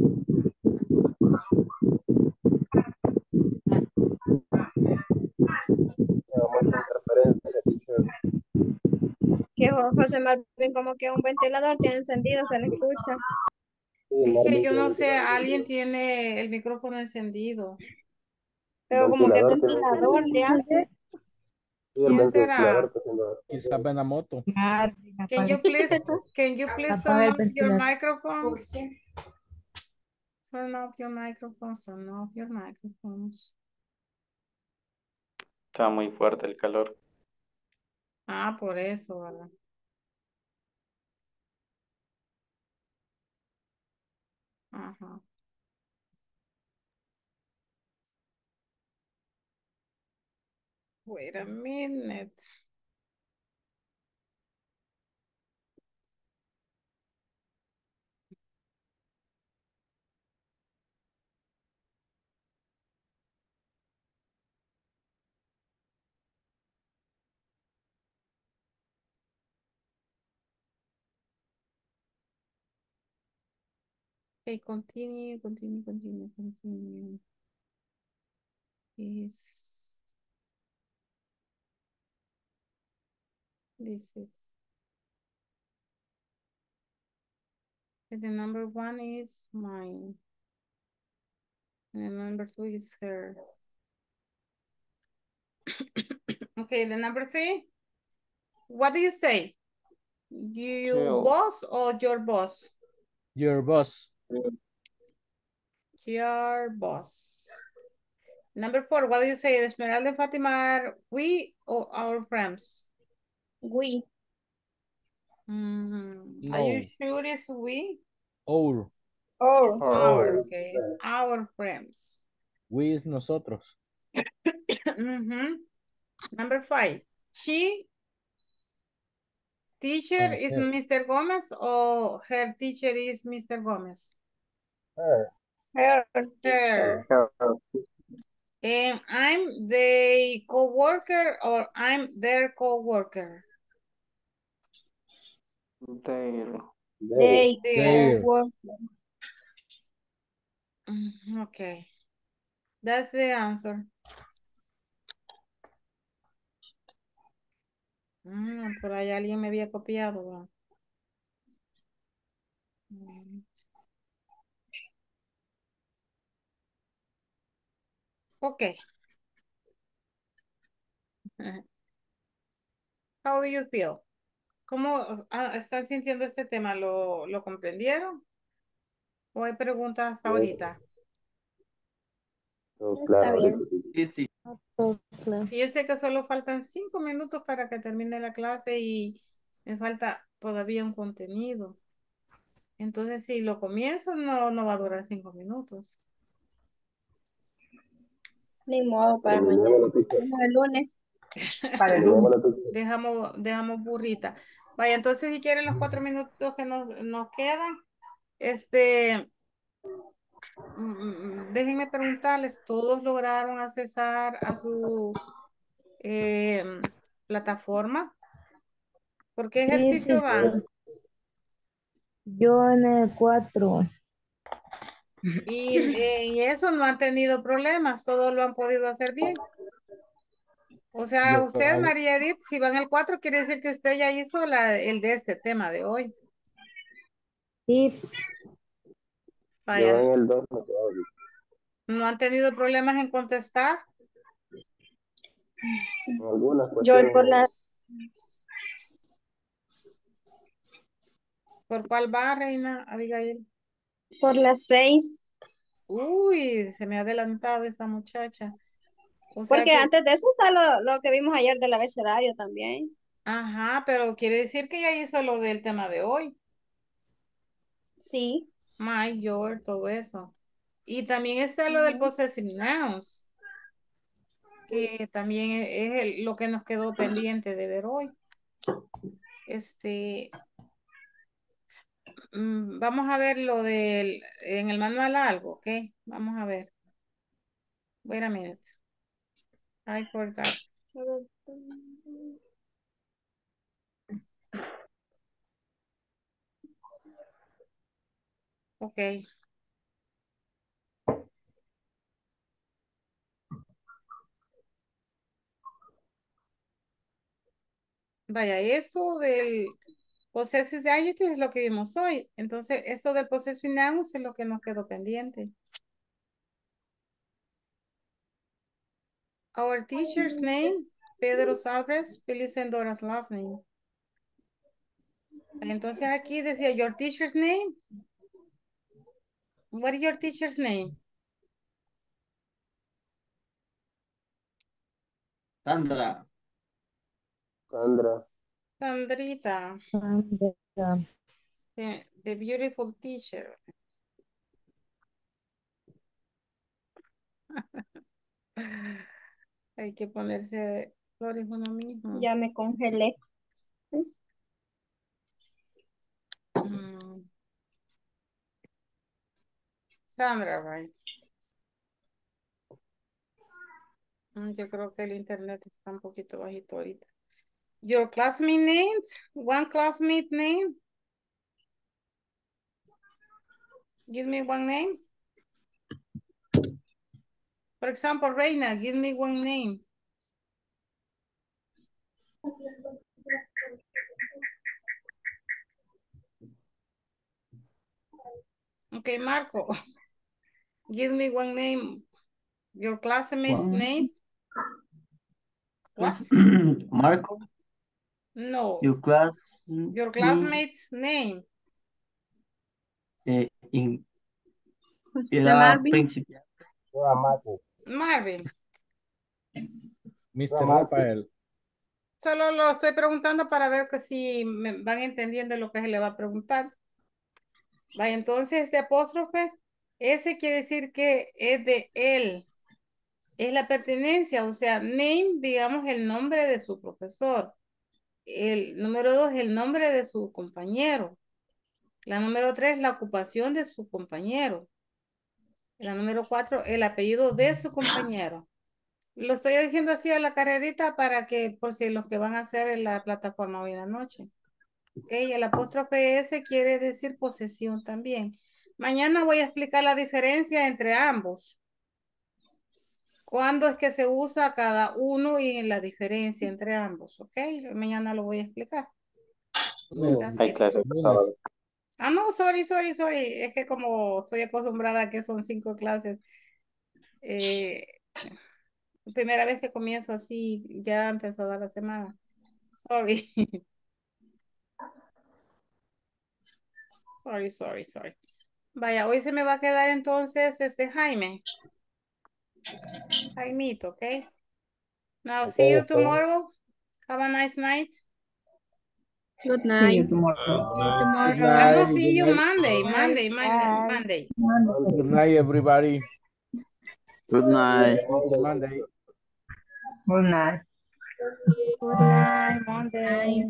Tengo mucha interferencia, teacher. que Jo- José Marvin como que un ventilador tiene encendido, se le escucha. Sí, Es que Marvin yo tiene no el sé, ventilador alguien encendido. tiene el micrófono encendido. El Pero como que el ventilador tiene ventilador encendido. le hace. Sí, el ¿Quién ventilador será? está haciendo Quizás Benamoto. Marvin, Can apaga, you please, can you please turn apaga el off your ventilador. microphones? Turn off your microphones, turn off your microphones. Está muy fuerte el calor. Ah, por eso, ¿verdad? Ajá. Wait a minute. Okay, continue, continue, continue, continue. Is this is and the number one is mine. And the number two is her. Okay, the number three. What do you say? You Yo. boss or your boss? Your boss. Your boss. Number four, what do you say? Esmeralda and Fatima are we or our friends? We. Mm, Are you No. sure it's we? Our. Oh. It's our, okay, it's our friends. We es nosotros. Mhm. Number five, she teacher Ah, is her. Mister Gomez or her teacher is Mister Gomez? Her. Her Her. teacher. And I'm the co-worker or I'm their co-worker? Their. They Their. co-work. Mm, Okay. That's the answer. Mm, por ahí alguien me había copiado. ¿Va? Mm. Ok. How do you feel? ¿Cómo ah, están sintiendo este tema? ¿Lo, lo comprendieron? ¿O hay preguntas hasta ahorita? Todo Está claro bien. ahorita. Easy. Fíjense que solo faltan cinco minutos para que termine la clase y me falta todavía un contenido. Entonces, si lo comienzo, no, no va a durar cinco minutos. Ni modo para Terminemos mañana. la teacher. Como el lunes. Para el Terminemos lunes. la teacher. Dejamos, dejamos burrita. Vaya, entonces si quieren los cuatro minutos que nos, nos quedan, este, mm, mm, déjenme preguntarles, ¿todos lograron accesar a su eh, plataforma? ¿Por qué Sí, ejercicio teacher. van? Yo en el cuatro. Y en eso no han tenido problemas, todos lo han podido hacer bien. O sea, Yo, usted, María Edith, si van al cuatro, quiere decir que usted ya hizo la, el de este tema de hoy. Sí, Yo en Vayan, el dos me quedo ahorita. ¿no han tenido problemas en contestar? En algunas Yo voy cuestiones. por las ¿Por cuál va, Reina Abigail? por las seis. Uy, se me ha adelantado esta muchacha. O sea Porque que, antes de eso está lo, lo que vimos ayer del abecedario también. ajá, pero quiere decir que ya hizo lo del tema de hoy. Sí. My, your, todo eso. Y también está lo del Ujú. possessive nouns, que también e- es, el- lo que nos quedó pendiente de ver hoy. Este, mm, vamos a ver lo del, en el manual algo, ¿ok? Vamos a ver. Wait a minute. I forgot. Ok. Vaya, esto del possessive adjective es lo que vimos hoy. Entonces, esto del possessive nouns es lo que nos quedó pendiente. Our teacher's name, Pedro's address, Phyllis and Dora's last name. Entonces aquí decía, your teacher's name. What is your teacher's name? Sandra. Sandra. Sandrita, Sandra. the, the beautiful teacher. Hay que ponerse flores uno mismo. Ya me congelé. Mm. Sandra, right. Mm, Yo creo que el internet está un poquito bajito ahorita. Your classmate names, one classmate name. Give me one name. For example, Reina, give me one name. Okay, Marco. Give me one name. Your classmate's Juan. name? What? Marco, No. your class. Your classmate's name. Eh, in, José era Marvin. principiante. Era Marco. Marvin. mister Marco. Rafael. Solo lo estoy preguntando para ver que si me van entendiendo lo que se le va a preguntar. Vaya, entonces este apóstrofe, ese quiere decir que es de él. Es la pertenencia, o sea, name, digamos, el nombre de su profesor. El número dos, el nombre de su compañero. La número tres, la ocupación de su compañero. La número cuatro, el apellido de su compañero. Lo estoy diciendo así a la carrerita para que, por si los que van a hacer en la plataforma hoy en la noche. Ok, el apóstrofe S quiere decir posesión también. Mañana voy a explicar la diferencia entre ambos. ¿Cuándo es que se usa cada uno y la diferencia entre ambos? Ok, mañana lo voy a explicar. Lunes. Hay clases. Lunes. Ah, no, sorry, sorry, sorry. Es que como estoy acostumbrada a que son cinco clases. Eh, primera vez que comienzo así, ya empezó la semana. Sorry. Sorry, sorry, sorry. Vaya, hoy se me va a quedar entonces este Jaime. Jaimito, ok? Now, see you tomorrow. Have a nice night. Good See you night. tomorrow. Good I night. will Good see you night. Monday, Monday, Monday, Bye. Monday. Good night, everybody. Good night. Monday. Good night. Good night, Monday.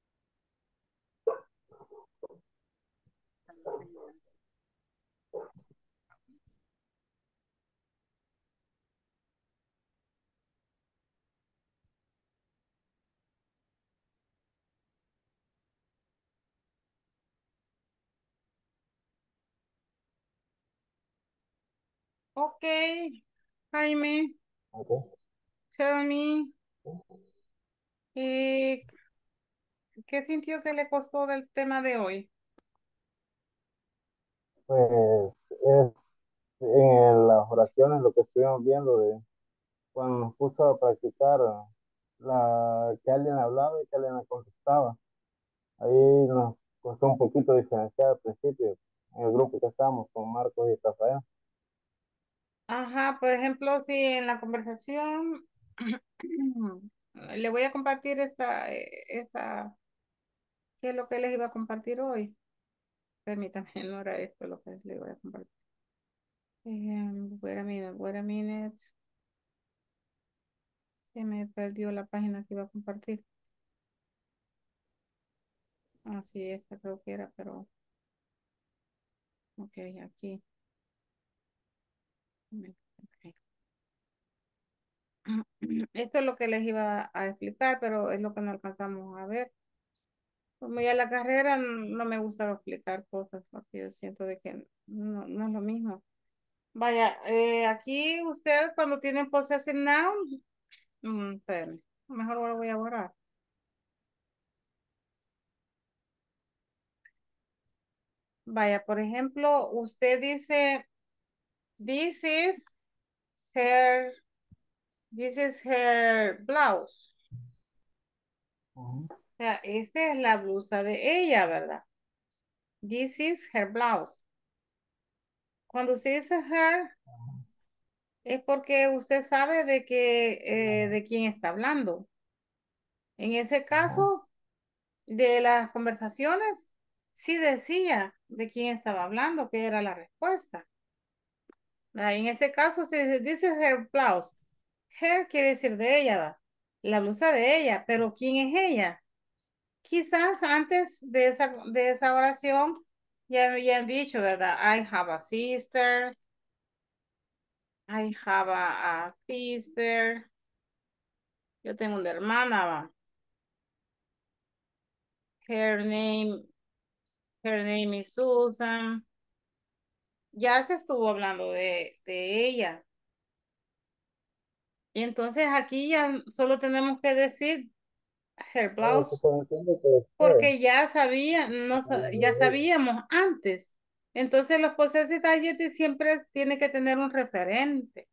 Okay, Jaime, Okay. tell me, eh, ¿qué sintió que le costó del tema de hoy? Pues es en las oraciones lo que estuvimos viendo de cuando nos puso a practicar la que alguien hablaba y que alguien le contestaba. Ahí nos costó un poquito diferenciar al principio en el grupo que estábamos con Marcos y Rafael. Ajá, por ejemplo, si en la conversación le voy a compartir esta, eh, esta, ¿qué es lo que les iba a compartir hoy? Permítame, no era esto lo que les voy a compartir. Um, wait a minute, wait a minute. Se me perdió la página que iba a compartir. Ah, sí, esta creo que era, pero... Ok, aquí. Ok. Esto es lo que les iba a explicar, pero es lo que no alcanzamos a ver. Como ya la carrera no me gusta explicar cosas, porque yo siento de que no, no es lo mismo. Vaya, eh, aquí usted cuando tiene possessive noun, mm, espérame, mejor lo voy a borrar. Vaya, por ejemplo, usted dice, this is her, this is her blouse. O sea, esta es la blusa de ella, ¿verdad? This is her blouse. Cuando usted dice her, es porque usted sabe de que, eh, de quién está hablando. En ese caso, de las conversaciones, sí decía de quién estaba hablando, que era la respuesta. Ah, en ese caso, usted dice, this is her blouse. Her quiere decir de ella, ¿va? La blusa de ella, pero ¿quién es ella? Quizás antes de esa, de esa oración ya habían dicho, ¿verdad? I have a sister. I have a, a sister. Yo tengo una hermana, ¿va? Her name, her name is Susan. ya se estuvo hablando de, de ella. Y entonces aquí ya solo tenemos que decir her Pero blouse se sobreentiende que es her, porque ya sabía, no, sa- hablando ya de ella. sabíamos antes. Entonces los possessive adjectives siempre tiene que tener un referente.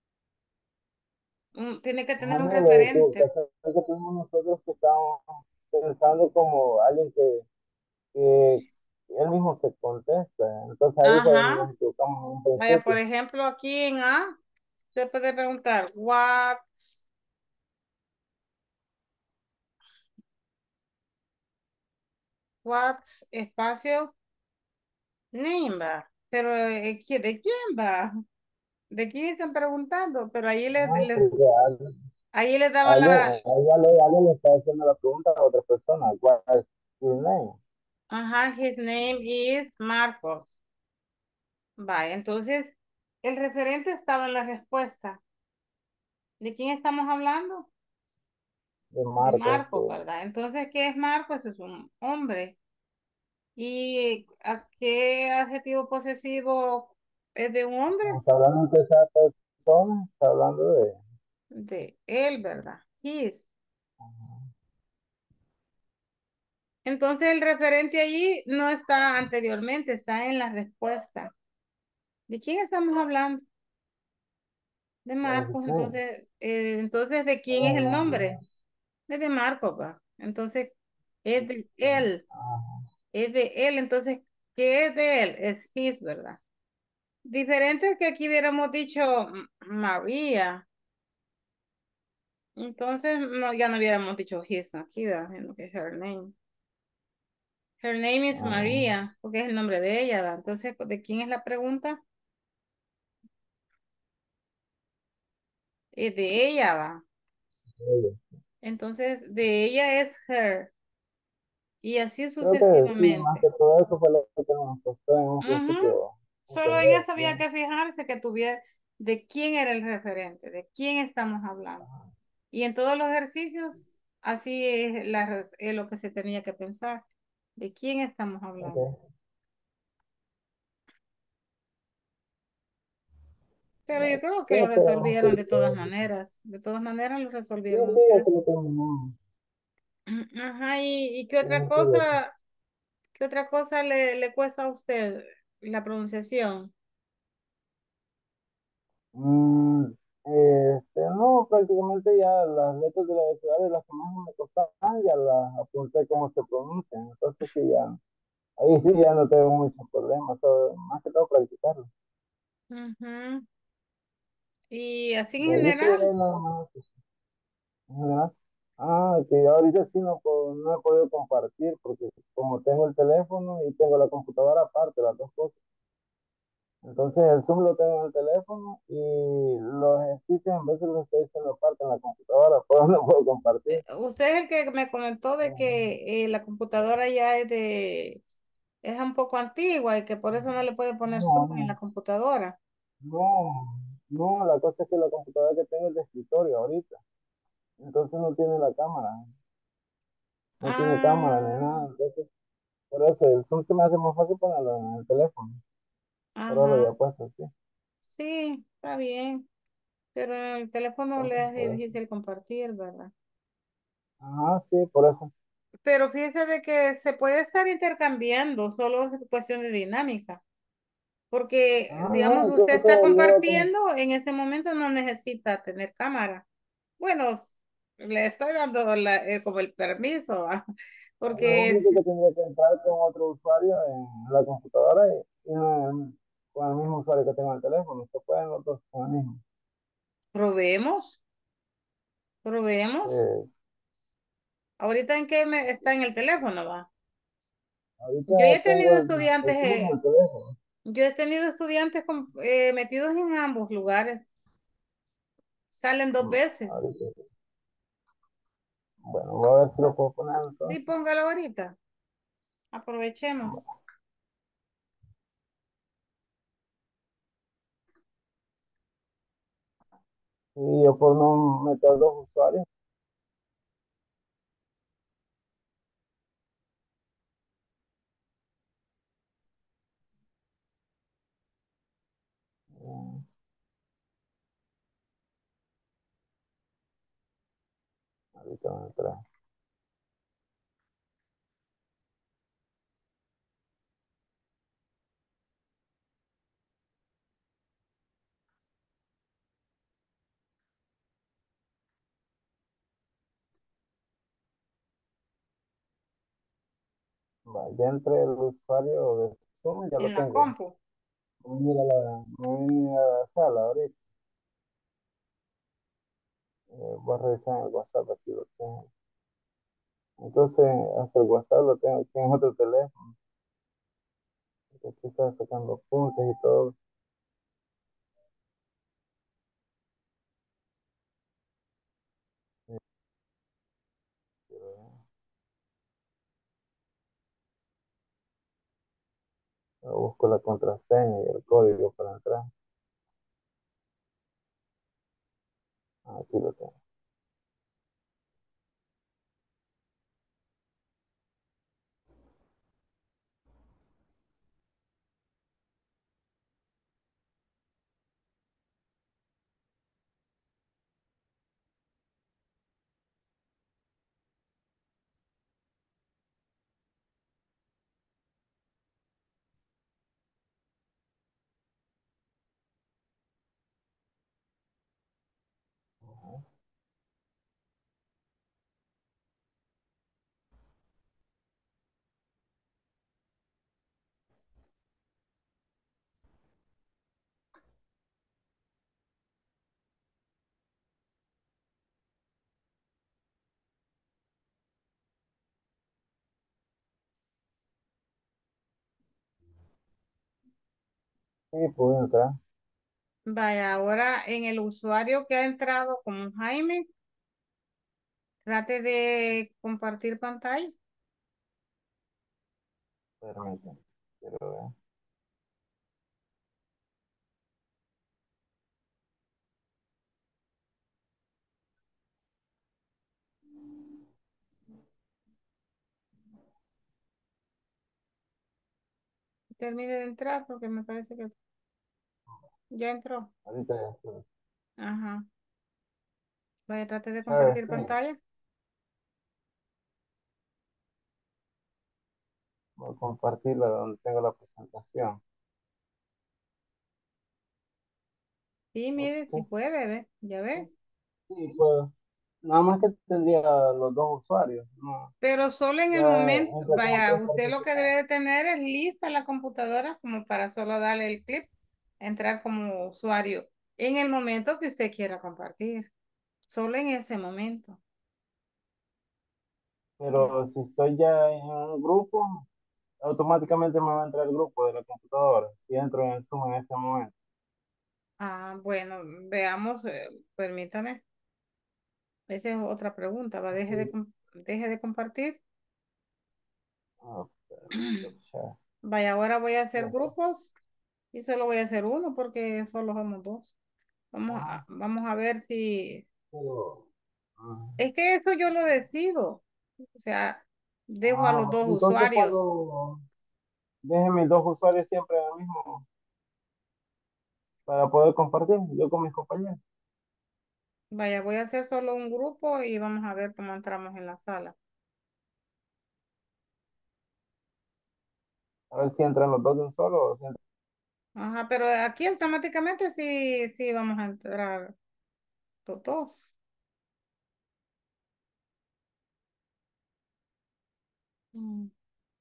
Un- tiene que Ajá, tener un no, lo de tu referente. caso que tuvimos nosotros que estábamos pensando como alguien que, que él mismo se contesta. Entonces ahí fue donde Ajá. nos equivocamos en un Vaya, por principio. ejemplo, aquí en A, se puede preguntar, what's, what's espacio name va. Pero, eh, ¿qui- ¿de quién va? ¿De quién están preguntando? Pero ahí le, No, le- porque alguien, ahí le daban alguien, la, alguien, alguien le está haciendo la pregunta a otra persona. ¿Cuál es su name? ajá, his name is Marcos. Va, entonces, el referente estaba en la respuesta. ¿De quién estamos hablando? De De Marcos. Marcos, ¿verdad? Entonces, ¿qué es Marcos? Es un hombre. ¿Y a qué adjetivo posesivo es de un hombre? Está hablando de esa persona, está hablando de... De él, ¿verdad? His. Entonces el referente allí no está anteriormente, está en la respuesta. ¿De quién estamos hablando? De de his Marcos. name. Entonces, eh, entonces, ¿de quién es el nombre? Es de Marcos, va. Entonces, es de él. Es de él. Entonces, ¿qué es de él? Es his, ¿verdad? Diferente que aquí hubiéramos dicho mm, María. Entonces, no, ya no hubiéramos dicho his aquí, ¿verdad? Sino que her name. Her name is María, porque es el nombre de ella, ¿verdad? Entonces, ¿de quién es la pregunta? Es de ella, ¿va? Entonces, de ella es her. Y así Creo que sí, más que sucesivamente. todo eso fue lo que nos costó en un Ujú. principio Solo en entender eso había bien. que fijarse que tuviera de quién era el referente, de quién estamos hablando. Y en todos los ejercicios, así es, la res- es lo que se tenía que pensar, de quién estamos hablando. Okay. Pero yo creo que Sí, lo esperamos que resolvieron de todas maneras. De todas maneras lo sí, resolvieron sí, ustedes. eso lo terminamos. Ajá, ¿y, y qué otra Sí, sí, eso. cosa, qué otra cosa le, le cuesta a usted la pronunciación? Mm, este, no, prácticamente ya las letras del abecedario, las que más me costaban, ya las apunté cómo se pronuncian. Entonces sí, ya, ahí sí ya no tengo muchos problemas, solo- más que todo practicarlo. Ujú. Y así en De ahí sí, general, ahí nada más. Ajá. Ah, que ahorita sí no, puedo- no he podido compartir porque como tengo el teléfono y tengo la computadora aparte, las dos cosas. Entonces el Zoom lo tengo en el teléfono y los ejercicios en vez de los estoy haciendo aparte en la computadora, pues no puedo compartir. usted es el que me comentó de que eh, la computadora ya es de, es un poco antigua y que por eso no le puede poner Zoom en la No, computadora. no, no, la cosa es que la computadora que tengo es de escritorio ahorita, entonces no tiene la cámara, no tiene cámara ni Ah, nada, entonces por eso el Zoom se me hace más fácil ponerlo en el teléfono, por eso lo ajá, había puesto así. sí, está bien, pero en el teléfono le Entonces, es por eso. difícil compartir, ¿verdad? Ajá, sí, por eso. Pero fíjese de que se puede estar intercambiando, solo es cuestión de dinámica. Porque, Ah, digamos, no, usted creo que está yo voy a con... compartiendo, en ese momento no necesita tener cámara. Bueno, le estoy dando la- eh, como el permiso, ¿va? Lo Porque es- único que tendría que entrar con otro usuario en la computadora y, y no en- con el mismo usuario que tengo en el teléfono. Se pueden los dos con el mismo. probemos, probemos. Eh, Ahorita en qué me, está en el teléfono, ¿va? ahorita Yo he tengo tenido el, estudiantes, el Zoom en eh, el teléfono. yo he tenido estudiantes con- eh, metidos en ambos lugares. Salen dos Mm, veces. ahorita. Bueno, voy a ver si lo puedo poner Sí, entonces. póngalo ahorita. Aprovechemos. Y yo por no meter dos usuarios. Ahorita van a entrar. Va, ya entre el usuario de Zoom, ya lo En la tengo. compu. Voy a ir a la, voy a la sala ahorita. Eh, voy a revisar en el WhatsApp, aquí lo tengo. Entonces, hasta el WhatsApp lo tengo aquí en otro teléfono. Porque aquí está sacando puntos y todo. Eh, quiero ver. Ah, busco la contraseña y el código para entrar. Ah, aquí lo tengo. Sí, pude entrar. Vaya, ahora en el usuario que ha entrado como Jaime, trate de compartir pantalla. Permítame. Quiero ver. Termine de entrar porque me parece que ya entró. Ahorita ya estoy. Ajá. Vaya, trate de ¿Sabes compartir qué? pantalla. Voy a compartirla donde tengo la presentación. Sí, mire, si Ok. puede, ve. Ya ve. Sí, pues nada más que tendría los dos usuarios. No, Pero solo en el ya momento, entre todos vaya, pueden usted lo que participar. debe de tener es lista la computadora como para solo darle el clip, entrar como usuario en el momento que usted quiera compartir. Solo en ese momento. Ya. Pero si estoy ya en un grupo, automáticamente me va a entrar el grupo de la computadora. Si entro en el Zoom en ese momento. Ah, bueno, veamos, eh, permítame. Esa es otra pregunta. Va, deje de, com- deje de compartir. Ah, perfecto, ya. Vaya, ahora voy a Ya hacer está. grupos y solo voy a hacer uno porque solo somos dos. Vamos Ah, a, vamos a ver si... pero, ah, Es que eso yo lo decido. O sea, dejo a ah, los dos entonces usuarios. puedo, deje mis dos usuarios siempre en el mismo para poder compartir yo con mis compañeros. Vaya, voy a hacer solo un grupo y vamos a ver cómo entramos en la sala. A ver si entran los dos de un solo o si entran- Ajá, pero aquí automáticamente sí, sí vamos a entrar los dos. Mm.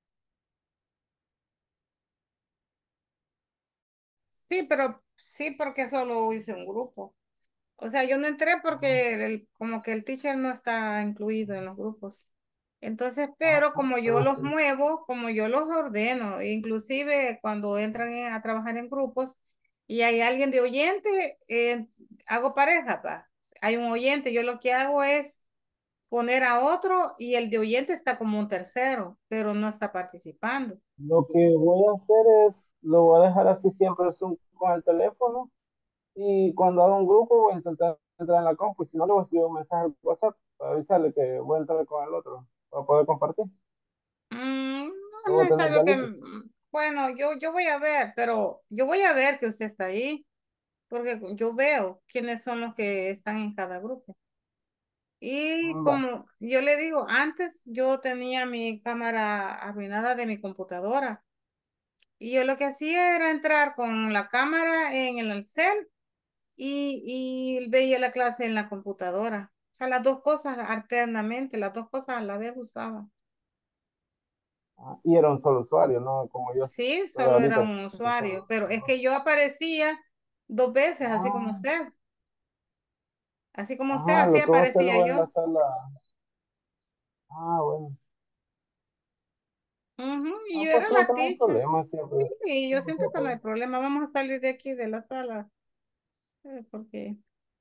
Sí, pero sí porque solo hice un grupo. O sea, yo no entré porque el- como que el teacher no está incluido en los grupos. Entonces, pero como yo Ah, los sí. muevo, como yo los ordeno, inclusive cuando entran en- a trabajar en grupos y hay alguien de oyente, eh, hago pareja, pa. Hay un oyente, yo lo que hago es poner a otro y el de oyente está como un tercero, pero no está participando. Lo que voy a hacer es, lo voy a dejar así siempre el Zoom con el teléfono y cuando haga un grupo voy a intentar entrar en la compu y si no le voy a escribir un mensaje al WhatsApp para avisarle que voy a entrar con el otro para poder compartir. Mm, no Lo es voy a tener necesario ya que, listo. mm, bueno, yo, yo voy a ver, pero yo voy a ver que usted está ahí, porque yo veo quiénes son los que están en cada grupo. Y Va. como yo le digo, antes yo tenía mi cámara arruinada de mi computadora. Y yo lo que hacía era entrar con la cámara en el cel y, y veía la clase en la computadora. O sea, las dos cosas alternamente, las dos cosas a la vez usaba. Ah, y era un solo usuario, ¿no? Como yo Sí, estoy solo era ahorita. un Que usuario, son pero es dos. que yo aparecía dos veces, así como Ah, usted. Así como usted, ajá, así lo que vos tenés aparecía en la yo. sala. Ah, bueno. Ujú, y Ah, yo pues era creo la que no hay teacher. problema, siempre. Y yo Siempre siento se que no puede. hay problema. Vamos a salir de aquí de la sala. eh, Porque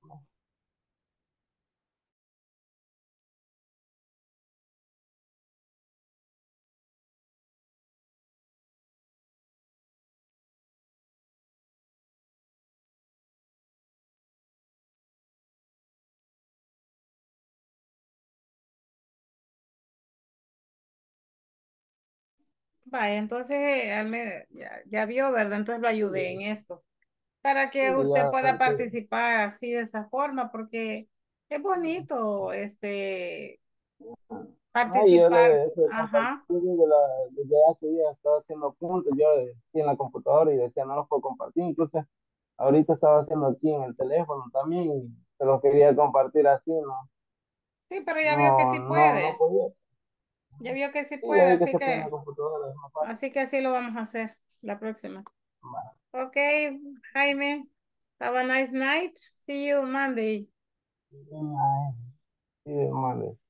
vaya, entonces eh, él me- ya, ya vio, ¿verdad? Entonces lo ayudé en esto. Para Sí, que usted ya, pueda sí. participar así de esa forma, porque es bonito este Ah, y yo participar. le, le compartí Ajá. desde, la, desde hace días, estaba haciendo puntos, yo sí en la computadora y decía, no los puedo compartir. Incluso ahorita estaba haciendo aquí en el teléfono también y se los quería compartir así, ¿no? Sí, pero ya vio que No, sí no, no puede. podía. Ya vio que sí Sí, ya puede, vi que así se puede en la que, computadora, es más fácil. así que así lo vamos a hacer la próxima. Va. Ok, Jaime. Have a nice night. See you Monday. Ay, sí, mande.